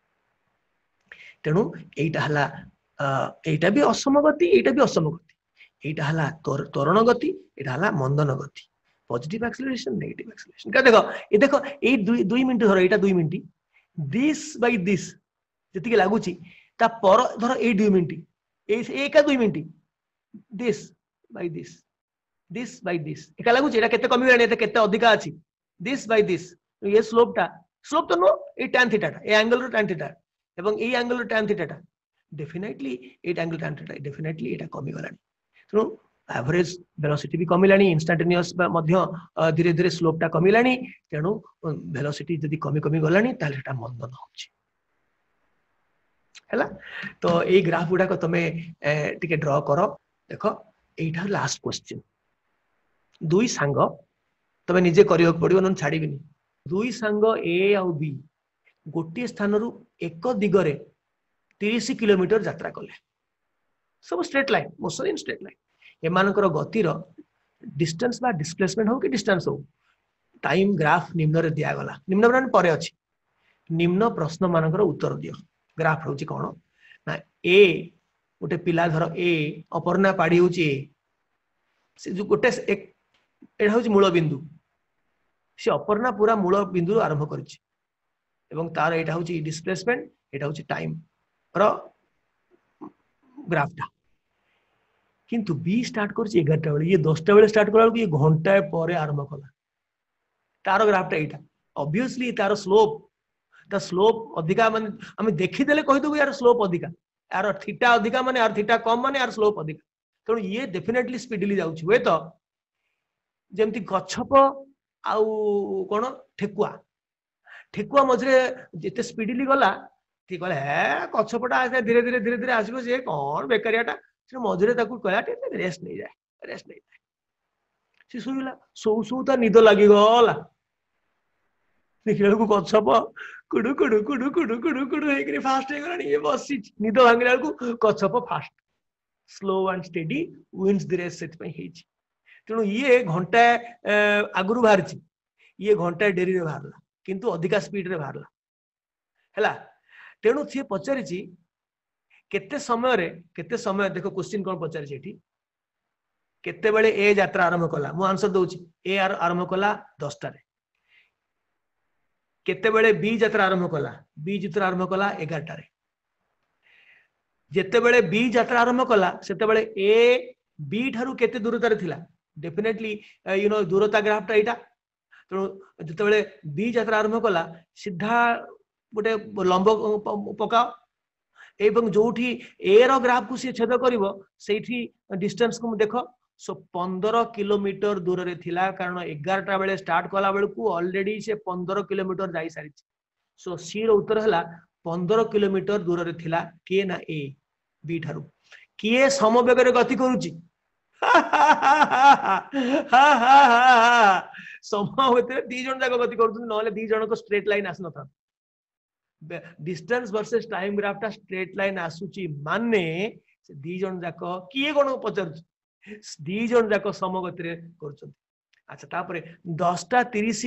तेनु एटा हला एटा भी असमगति एटा भी असमगति एटा हला त्वरण गति एटा हला मंदन गति पॉजिटिव एक्सेलरेशन नेगेटिव एक्सेलरेशन का देखो ये देखो ए दुई दुई मिनिट धरो एटा दुई मिनिट दिस बाय दिस जति के लागुची ता पर धरो ए दुई मिनिट ए एका दुई minute this by this this by this एका लागुची एटा केते कमी गलानी एटा केते अधिका अछि दिस बाय दिस ये स्लोप टा स्लोप तो नो ए tan थीटा टा ए एंगल रो tan थीटा एवं ए एंगल रो tan थीटा टा डेफिनेटली ए एंगल tan थीटा डेफिनेटली एटा कमी गलानी तो एवरेज वेलोसिटी भी कमिलानी इंस्टेंटेनियस मध्य धीरे धीरे स्लोप टा कमिलानी तेनु वेलोसिटी जदी कमी कमी गलानी ताले सेटा मंदन होची हैला तो ए ग्राफ गुडा को तमे टिके ड्रा करो देखो एटा लास्ट क्वेश्चन दुई सांग तमे निजे करियो पड़ियो न छाडीबिनी दुई सांग ए और बी गोटे स्थान रु एक दिगरे तीस किलोमीटर यात्रा कले सब straight line motion in straight line एमानकर गतिर डिस्टेंस बा डिस्प्लेसमेंट हो कि डिस्टेंस हो टाइम ग्राफ निम्न रे दिया गला निम्न ब्रांड परे अछि निम्न प्रश्न मानकर उत्तर दियो ग्राफ होची कोन ना ए गोटे पिला धर ए अपर्णा पाड़ी होची ए से जो गोटे एक एटा होची मूल बिंदु से अपर्णा पूरा मूल बिंदु आरंभ करछि एवं तार एटा होची डिस्प्लेसमेंट एटा होची टाइम रो ग्राफ टा किंतु बी स्टार्ट करछि ग्यारह बेले ये दस टा बेले स्टार्ट करला ये घंटा परे आरंभ कला तार ग्राफ टा एटा ऑब्वियसली तार स्लोप ता स्लोप अधिका माने हम देखि देले कहि दो यार स्लोप अधिका यार थीटा अधिका माने यार थीटा कम माने यार स्लोप अधिका तो ये डेफिनेटली स्पीडली जाउछि वे तो जेमति गछप आउ कोन ठेकुआ ठेकुआ मझरे जेते स्पीडली गला ती कहले हे गछपटा धीरे धीरे धीरे धीरे आसीबो जे कोन बेकारियाटा से मझरे ताकू कहला रेस्ट नहीं जाए रेस्ट नहीं जाए से सुइला सो सो ता निद लागि गला देखिला को गछप कुडु कुडु कुडु कुडु कुडु कुडु हेकरी फास्ट हे गलानी ये बसी निद भांगिला को गछप fast slow and steady wins the race सेट पई हेची तेणु ये घंटा आगुरु बाहरची ये घंटा डेरी रे बाहरला किंतु अधिका स्पीड रे बाहरला हैला तेणु से पचारिची केते समय रे केते समय देखो क्वेश्चन कोन पचारिची एठी केते बेले ए यात्रा आरंभ कला मु आंसर दोची ए आरंभ कला दस टा रे केते बेले बी यात्रा आरंभ कला बी यात्रा आरंभ कला ग्यारह टा रे जेते बेले बी यात्रा आरंभ कला सेते बेले ए बी ठारू केते दूरतार थिला डेफिनेटली यू नो दूरता ग्राफटा एटा तेणु जिते बी यात्रा आरंभ कला सीधा गोटे लंब पकाओ एवं जोठी ए रो ग्राफ को सी छेद करिवो सेठी डिस्टेंस को देख सो पंद्रह किलोमीटर दूर रे थिला कारण एगारटा बेले स्टार्ट कला बेल को ऑलरेडी से पंद्रह किलोमीटर जाई सारी सो सी रो उत्तर हला पंद्रह किलोमीटर दूर रे थिला के ना ए बी ठारू किए समवेग रे गति करूची समवेग दी जन जाक गति करूछन नले दी जन को स्ट्रेट लाइन आस नथा डिस्टेंस वर्सेस टाइम ग्राफटा स्ट्रेट लाइन आसुची माने से दी जन जाक किए कोन पचर दी जन जाक समगति रे करछन अच्छा तापरे दसटा तीस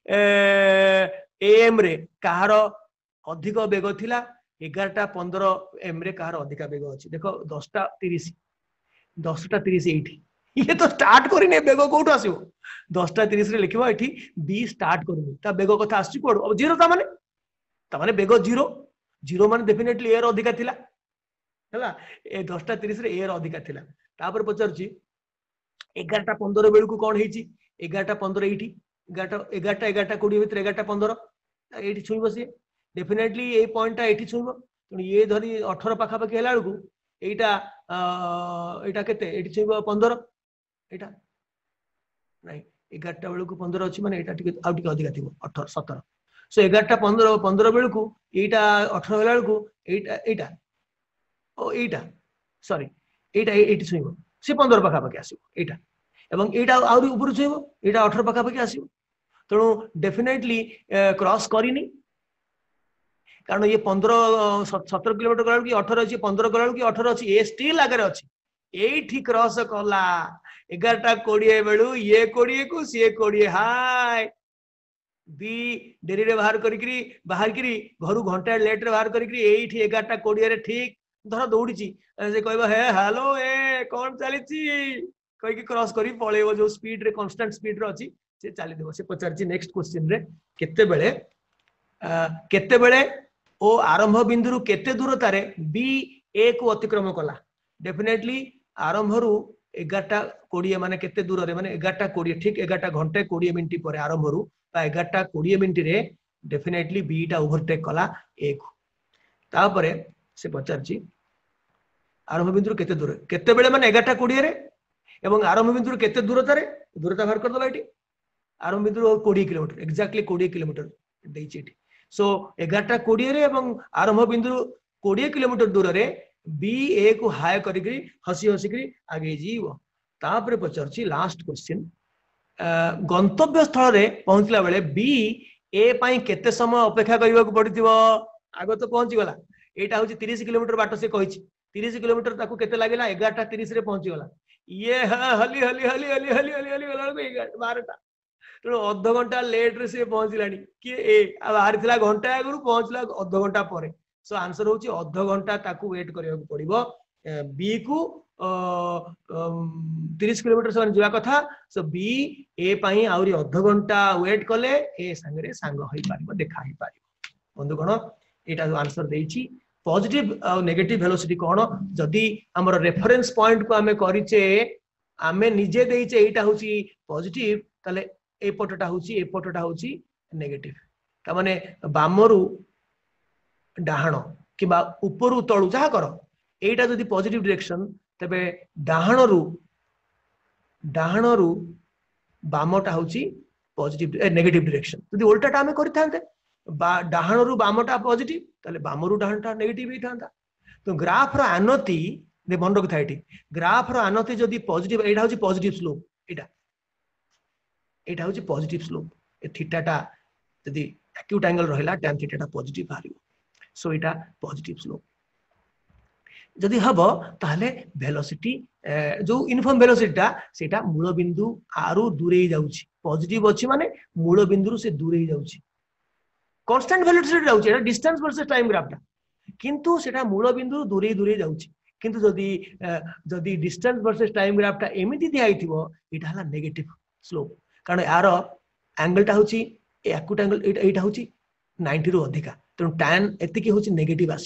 एएम रे कहार अधिक बेग थिला एगारटा पंद्रह एम रे कहार अधिक बेग अछि देखो दसटा तीस दसटा तीस एठी ये तो स्टार्ट करिने बेग कोठो आसीबो दसटा तीस रे लिखिबो एठी बी स्टार्ट करिने ता बेग कथा आछि कोड अब जीरो ता माने ता माने बेग जीरो जीरो माने डेफिनेटली ए रो अधिक थिला हला ए दसटा तीस रे ए रो अधिक थिला तापर पचरछि एगारटा पंद्रह बेल को कोन हेछि एगारटा पंद्रह एठी एगारटा एगारटा एगारटा बीस भीतर एगारटा पंद्रह एठी छुइबो से डेफिनेटली ए पॉइंट ता एठी छुइबो तण ये धरी अठारह पाखा पाखी हेला बेलकू एटा एटा केते एठी छुइबो पंद्रह एटा नहीं एगारटा बेलकू पंद्रह अछि माने एटा टिके आउ टिके अधिक थिबो अठारह सत्रह सो एगारटा पंद्रह पंद्रह बेलकू एटा अठारह हेला बेलकू एटा एटा ओ एटा सॉरी एटा एठी छुइबो से पंद्रह पाखा पाखी आसीबो एटा एवं एटा आउरी ऊपर छुइबो एटा अठारह पाखा पाखी आसीबो तणु डेफिनेटली क्रॉस करिनी कारण ये पंद्रह सत्रह किलोमीटर गला कि अठारह अच्छी पंद्रह गला कि अठारह अच्छी ए स्टिल आगे अच्छी ये क्रॉस कला एगारटा कोड़े बेलू ये कोड़े को सी कोड़े हाय बी डेरी रे बाहर करी बाहर करी घर घंटा लेट रे बाहर करी एठी एगारटा कोड़े रे ठीक धर दौड़ी से कहबो हे हेलो ए कौन चली कहीकि क्रॉस करी पळेबो जो स्पीड रे कांस्टेंट स्पीड रे अछि से चली देबो से पचारछि नेक्स्ट क्वेश्चन रे केते बेले केते बेले ओ आरंभ बिंदु केते दूरतारे बी ए को अतिक्रम कला डेफिनेटली आरंभ रु एगारटा कोड़े माने केते दूर रे माने एगारटा कोड़े ठीक एगारटा घंटे कोड़े मिनिट पर आरंभ रु बा एगारटा कोड़े मिनिट रे डेफिनेटली बी टा ओवरटेक कला ए को तापरे से पचारछि आरंभ बिंदु केते दूर केते बेले माने एगारटा कोड़े रे एवं आरंभ बिंदु केते दूरतारे दूरता बाहर कर दला एठी आरंभ बिंदु बीस किलोमीटर एक्जेक्टली बीस किलोमीटर देछि एठी सो एगारटा कोड़े रे एवं आरंभ बिंदु बीस किलोमीटर दूर रे बी ए को हाय करी हसी हसी करी आगे जीव तापरे पचरछि लास्ट क्वेश्चन गंतव्य स्थल रे पहुंचला बेले बी ए पई केते समय अपेक्षा करबा को पड़िथिबो आगो तो पहुंची गला एटा होछि तीस किलोमीटर बाट से कहिछि तीस किलोमीटर ताको केते लागेला एगारटा तीस रे पहुंची गला ये हली हली हली हली हली हली हली गला को बारटा तो अध घंटा लेट रे से पहुंचलानी कि ए बाहर थिला घंटा आगु पहुंचला अध घंटा परे सो आंसर होची अध घंटा ताकू वेट करिया पड़िबो बी को तीस किलोमीटर से जीवा कथा सो बी ए पई आउरी अध घंटा वेट कले ए संगे संग होई पारिबो देखा होई पारिबो बंधुगण एटा जो आंसर देइची पॉजिटिव और नेगेटिव वेलोसिटी कोन जदी हमर रेफरेंस पॉइंट को हमें करिचे हमें निजे देइचे एटा होची पॉजिटिव तले ए पटटा होची ए पटटा होची नेगेटिव ता माने बामरु डाहाण किबा उपरु तळु जहा कर एटा जदी पॉजिटिव डायरेक्शन तबे डाहाणरु डाहाणरु बामटा होची पॉजिटिव ए नेगेटिव डायरेक्शन जदी उल्टाटा हमें करिथांते डाहाणरु बामटा पॉजिटिव तले बामरु डाहाणटा नेगेटिव ही थांता तो ग्राफ रो आनति ने बंड रखता एठी ग्राफ रो आनति जदी पॉजिटिव एटा होची पॉजिटिव स्लोप एटा एटा होची पॉजिटिव स्लोप ए थीटाटा जदी एक्यूट एंगल रहिला tan थीटाटा पॉजिटिव बाहरिबो सो एटा पॉजिटिव स्लोप जदी हबो ताहले वेलोसिटी जो यूनिफॉर्म वेलोसिटीटा सेटा मूल बिंदु आरु दूरे जाउची पॉजिटिव अछि माने मूल बिंदु से दूरे जाउची कांस्टेंट वेलोसिटी जाउची एटा डिस्टेंस वर्सेस टाइम ग्राफटा किंतु सेटा मूल बिंदु दूरे दूरे जाउची किंतु जदी जदी डिस्टेंस वर्सेस टाइम ग्राफटा एमिति दियाइथिबो एटा हला नेगेटिव स्लोप कारण यार एंगलटा होची एक्यूट एंगल एटा होची नब्बे रु अधिका तो tan एतिकी होची नेगेटिव आसीबो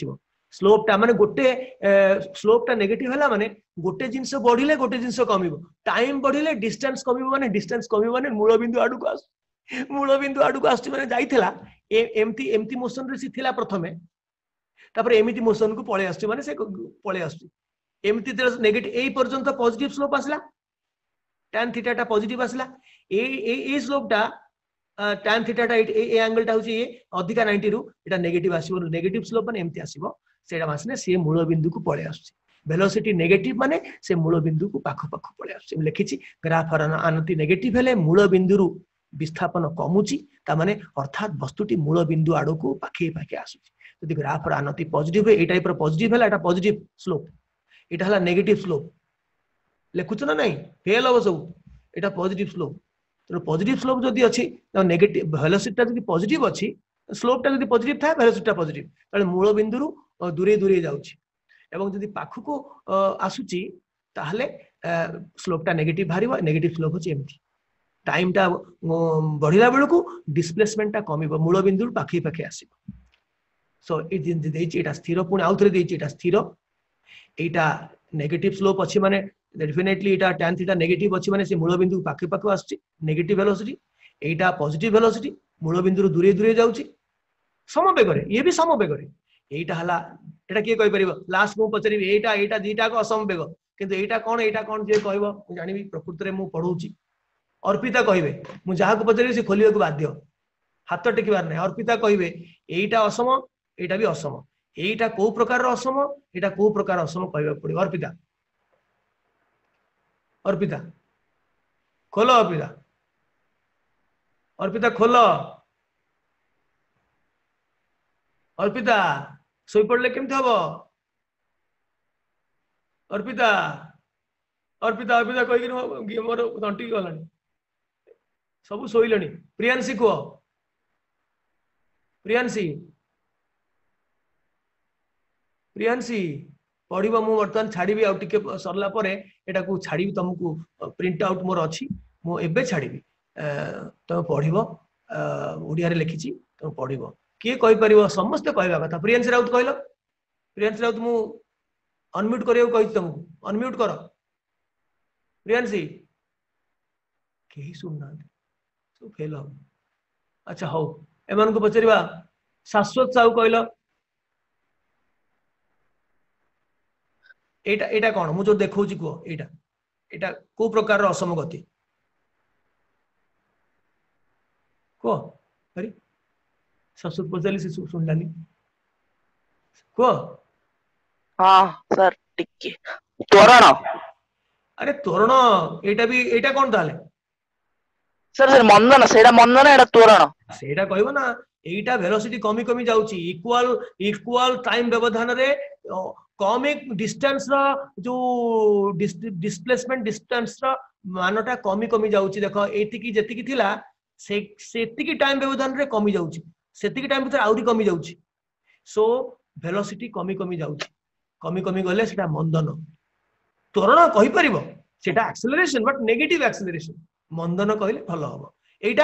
स्लोप टा माने गोटे स्लोप टा नेगेटिव हैला माने गोटे जिंस बढ़िले गोटे जिंस कमिबो टाइम बढ़िले डिस्टेंस कमिबो माने डिस्टेंस कमिबो माने मूल बिंदु आडू को आस मूल बिंदु आडू को आसु माने जाइथिला एमती एमती मोशन रे सी थिला प्रथमे तापर एमिति मोशन को पळे आसु माने से पळे आसु एमती नेगेटिव ए पर्यंत पॉजिटिव स्लोप आसला tan थीटा टा पॉजिटिव आसला ए ए ए स्लोप टा tan थीटा टा ए एंगल टा होची अधिका नाइंटी रु एटा नेगेटिव आसीबो नेगेटिव स्लोप माने एमती आसीबो सेटा मासने से मूल बिंदु को पळे आसु वेलोसिटी नेगेटिव माने से मूल बिंदु को पाख पाख पळे आसु लिखिछि ग्राफ आनति नेगेटिव हेले मूल बिंदु रु विस्थापन कमुची ता माने अर्थात वस्तुटी मूल बिंदु आडो को पाखे पाखे आसुछि यदि ग्राफ आनति पॉजिटिव ए टाइप रो पॉजिटिव हैला एटा पॉजिटिव स्लोप एटा हला नेगेटिव स्लोप लिखुछ ना नहीं फेल हो सब एटा पॉजिटिव स्लोप तो पॉजिटिव स्लोप जदी अछि तो नेगेटिव वेलोसिटी जदी पॉजिटिव अछि स्लोप टा जदी पॉजिटिव था वेलोसिटी टा पॉजिटिव ताले मूल बिंदु रु दूरे दूरे जाउछि एवं जदी पाखु को आसुछि ताहले स्लोप टा नेगेटिव भारिबो नेगेटिव स्लोप होछि एमथि टाइम टा बढ़िला बेलू को डिस्प्लेसमेंट टा कमिबो मूल बिंदु रु पाखे पाखे आसीबो सो ए दिन देछि एटा स्थिर पुनी आउथरे देछि एटा स्थिर एटा नेगेटिव स्लोप अछि माने डेफिनेटली एटा tan थीटा नेगेटिव अछि माने से मूल बिंदु पाखे पाखे आछि नेगेटिव वेलोसिटी एटा पॉजिटिव वेलोसिटी मूल बिंदु दूरे दूरे जाउछि समवेग रे ये भी समवेग रे एटा हला एटा के कहि परिबो लास्ट को पचरी एटा एटा दीटा को असमवेग किंतु एटा कोन एटा कोन जे कहबो मु जानिबी प्रकृति रे मु पढौछि अर्पिता कहबे मु जहा को पचरी से खोलियो को बाध्य हाथ टेकिबार नै अर्पिता कहबे एटा असम एटा भी असम एटा को प्रकार रो असम एटा को प्रकार असम कहबा पड़िबो अर्पिता अर्पिता खोलो अर्पिता अर्पिता खोलो अर्पिता सोई पड़ले केमते हबो अर्पिता अर्पिता अर्पिता कहि कि मोर तंटी गलानी सब सोइलनी प्रियांशी को प्रियांशी प्रियांशी पढ़िबो मु वर्तमान छाड़ीबी आ टिके सरला परे एटा को छाड़ीबी तुमको प्रिंट आउट मोर अछि मु एबे छाड़ीबी तुम पढ़िबो ओडिया रे लिखिछि तुम पढ़िबो के कहि परिबो समस्त कहबा कथा प्रियांशी राउत कहलो प्रियांशी राउत मु अनम्यूट करियो कहि तुमको अनम्यूट करो प्रियांशी केही सुनना सब फेल हो अच्छा हो एमान को पचरिबा शाश्वत साहू कहलो एटा एटा कोन मु जो देखौची को एटा एटा को प्रकार रो असम गति को अरे शाश्वत पचली से सुनलानी को हां सर टिके त्वरण अरे त्वरण एटा भी एटा कोन ताले सर सर मंदन सेडा मंदन एडा त्वरण सेडा कहबो ना एटा वेलोसिटी कमी कमी जाउची इक्वल इक्वल टाइम व्यवधान रे कॉमिक डिस्टेंस रा जो डिस्प्लेसमेंट डिस्टेंस रा मानटा कमी कमी जाउची देखो एति की जेति की थिला से सेति की टाइम व्यवधान रे कमी जाउची सेति की टाइम भीतर आउरी कमी जाउची सो वेलोसिटी कमी कमी जाउची कमी कमी गले सेटा मंदन त्वरण कहि परिबो सेटा एक्सेलरेशन बट नेगेटिव एक्सेलरेशन मंदन कहले भलो हबो एटा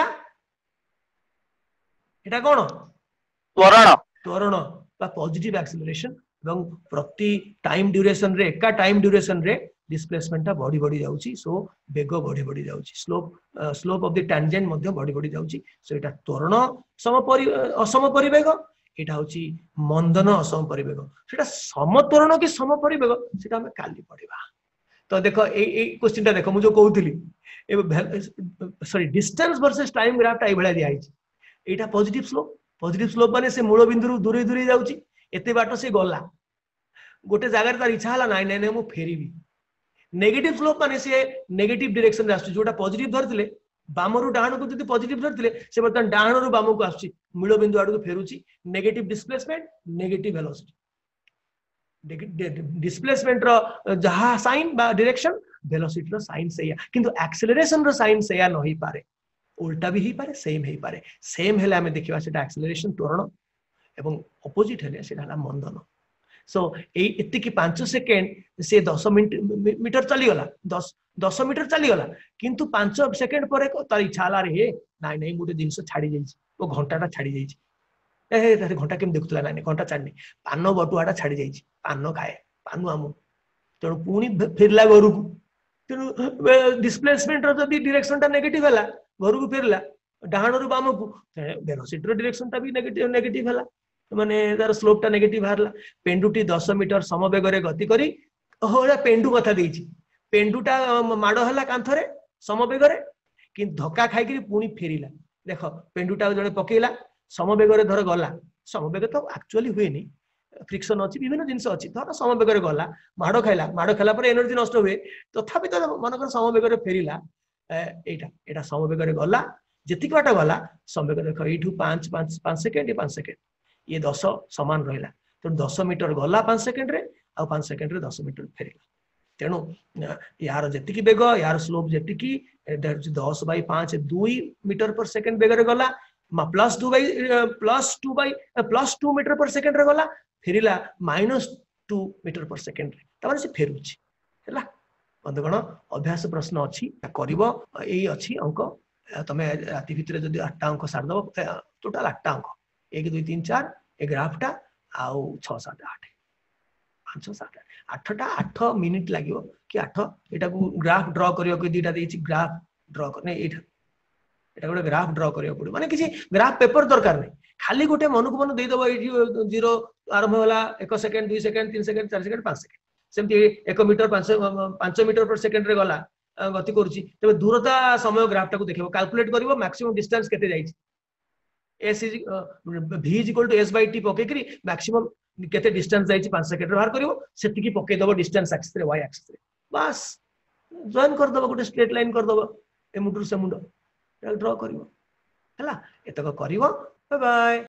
एटा कोन त्वरण त्वरण बा पॉजिटिव एक्सेलरेशन এবং प्रति टाइम ड्यूरेशन रे एका टाइम ड्यूरेशन रे डिस्प्लेसमेंट बढ़ी बढ़ी जाउची सो वेग बढ़ी बढ़ी जाउची slope slope of the tangent मध्ये बढ़ी बढ़ी जाउची सो एटा त्वरण सम परि असम परिवेग एटा होची मंदन असम परिवेग सेटा सम त्वरण कि सम परिवेग सेटा हम काली पढिबा तो देखो ए ए क्वेश्चन टा देखो मु जो कहउतली ए sorry distance versus time graph टा ए भला दिया आइची एटा पॉजिटिव स्लोप पॉजिटिव स्लोप माने से मूल बिंदु दूरे दूरे जाउची एते बाट से गला गोटे जगह तार इच्छा हला नाइ नाइ नाइ मु फेरीबी नेगेटिव स्लोप माने से नेगेटिव डायरेक्शन रे आसु जोटा पॉजिटिव धरतिले बामरु डाहण को जति पॉजिटिव धरतिले से बर्तन डाहण रु बाम को आसुची मूल बिंदु आडू फेरुची negative displacement negative velocity displacement रो जहा साइन बा डायरेक्शन वेलोसिटी रो साइन सेया किंतु एक्सेलरेशन रो साइन सेया नहि पारे उल्टा भी ही पारे सेम ही पारे सेम हेले हमें देखिबा सेटा एक्सेलरेशन त्वरण एवं अपोजिट हेले सेटा हला मंदन सो ए एति की पाँच सेकेंड से दस मिनट मीटर चली गला दस दस मीटर चली गला किंतु पाँच सेकेंड परे तार इच्छा हला रे नाइ नाइ गोटे जिंस छाड़ी जाइछि ओ घंटाटा छाड़ी जाइछि ए घंटा केम देखुला ना घंटा छाड़नी पान बटुआटा छाड़ी जाइए पान खाए पानु आम तेणु पुणी फेरला घर को तेणु डिस्प्लेसमेंट जदि डिरेक्शन टा नेगेटिव है घर को फेरला डाहाण रु बाम को वेलोसिटी डिरेक्शन टा भी नेगेटिव नेगेटिव है माने तार स्लोप टा नेगेटिव बाहरला पेंडुटी दस मीटर समवेग रे गति करी हो पेंडु कथा देछि पेंडुटा माड़ है कांथरे समवेग रे कि धक्का खाई पुणी फेरिला देख पेंडुटा जड़े पकेला समवेग रे धर गला समवेग तो एक्चुअली हुए नहीं फ्रिक्शन अच्छी विभिन्न जिनस अच्छी धर समवेग रे गला माड़ खाइला माड़ खाइला पर एनर्जी नष्ट हुए तथापि तो मनकर समवेग रे फेरिला एटा एटा समवेग रे गला जेतिक बाट गला समवेग देख एठू पांच पांच पांच सेकेंड पांच सेकेंड ये दस समान रहा तेणु दस मीटर गला पांच सेकेंड रे आ पांच सेकेंड रे दस मीटर फेरिला तेणु यार जेतिकी बेग यार स्लोप जेतिकी दस बै पांच दुई मीटर पर सेकेंड बेग रे गला plus two by plus two by plus two metre per second रे गला फेरिला minus two metre per second रे तमाने से फेरुची हैला बंधुगण अभ्यास प्रश्न अच्छी करिवो एई अच्छी अंक तमे राति भितर जदि आठटा अंक सार दबो टोटल आठटा अंक एक दुई तीन चार ए ग्राफटा आउ छह सात आठ पांच सात आठटा आठ मिनिट लगे कि आठ एटा को ग्राफ ड्रॉ करियो कि दीटा देछि ग्राफ ड्रॉ करने एटा एटा गोटे ग्राफ ड्रॉ करियो पड़ो माने किसी ग्राफ पेपर दरकार नहीं खाली गोटे मन को मन दे दबो एठी जीरो आरंभ होला एक सेकंड दुई सेकंड तीन सेकंड चार सेकंड पांच सेकंड सेमती एक मीटर पांच पांच मीटर पर सेकंड रे गला गति करूची तबे दूरता समय ग्राफटा को देखिबो कैलकुलेट करिवो मैक्सिमम डिस्टेंस केते जाइछि s is v is equal to s by t पके करी मैक्सिमम केते डिस्टेंस जाइछि पांच सेकंड रे बाहर करिवो सेतिकी पके दबो डिस्टेंस एक्सिस रे y एक्सिस रे बस जॉइन कर दबो गोटे स्ट्रेट लाइन कर दबो ए मुंडू से मुंडो ड्रॉ करिवो हला एतक करिवो बाय बाय।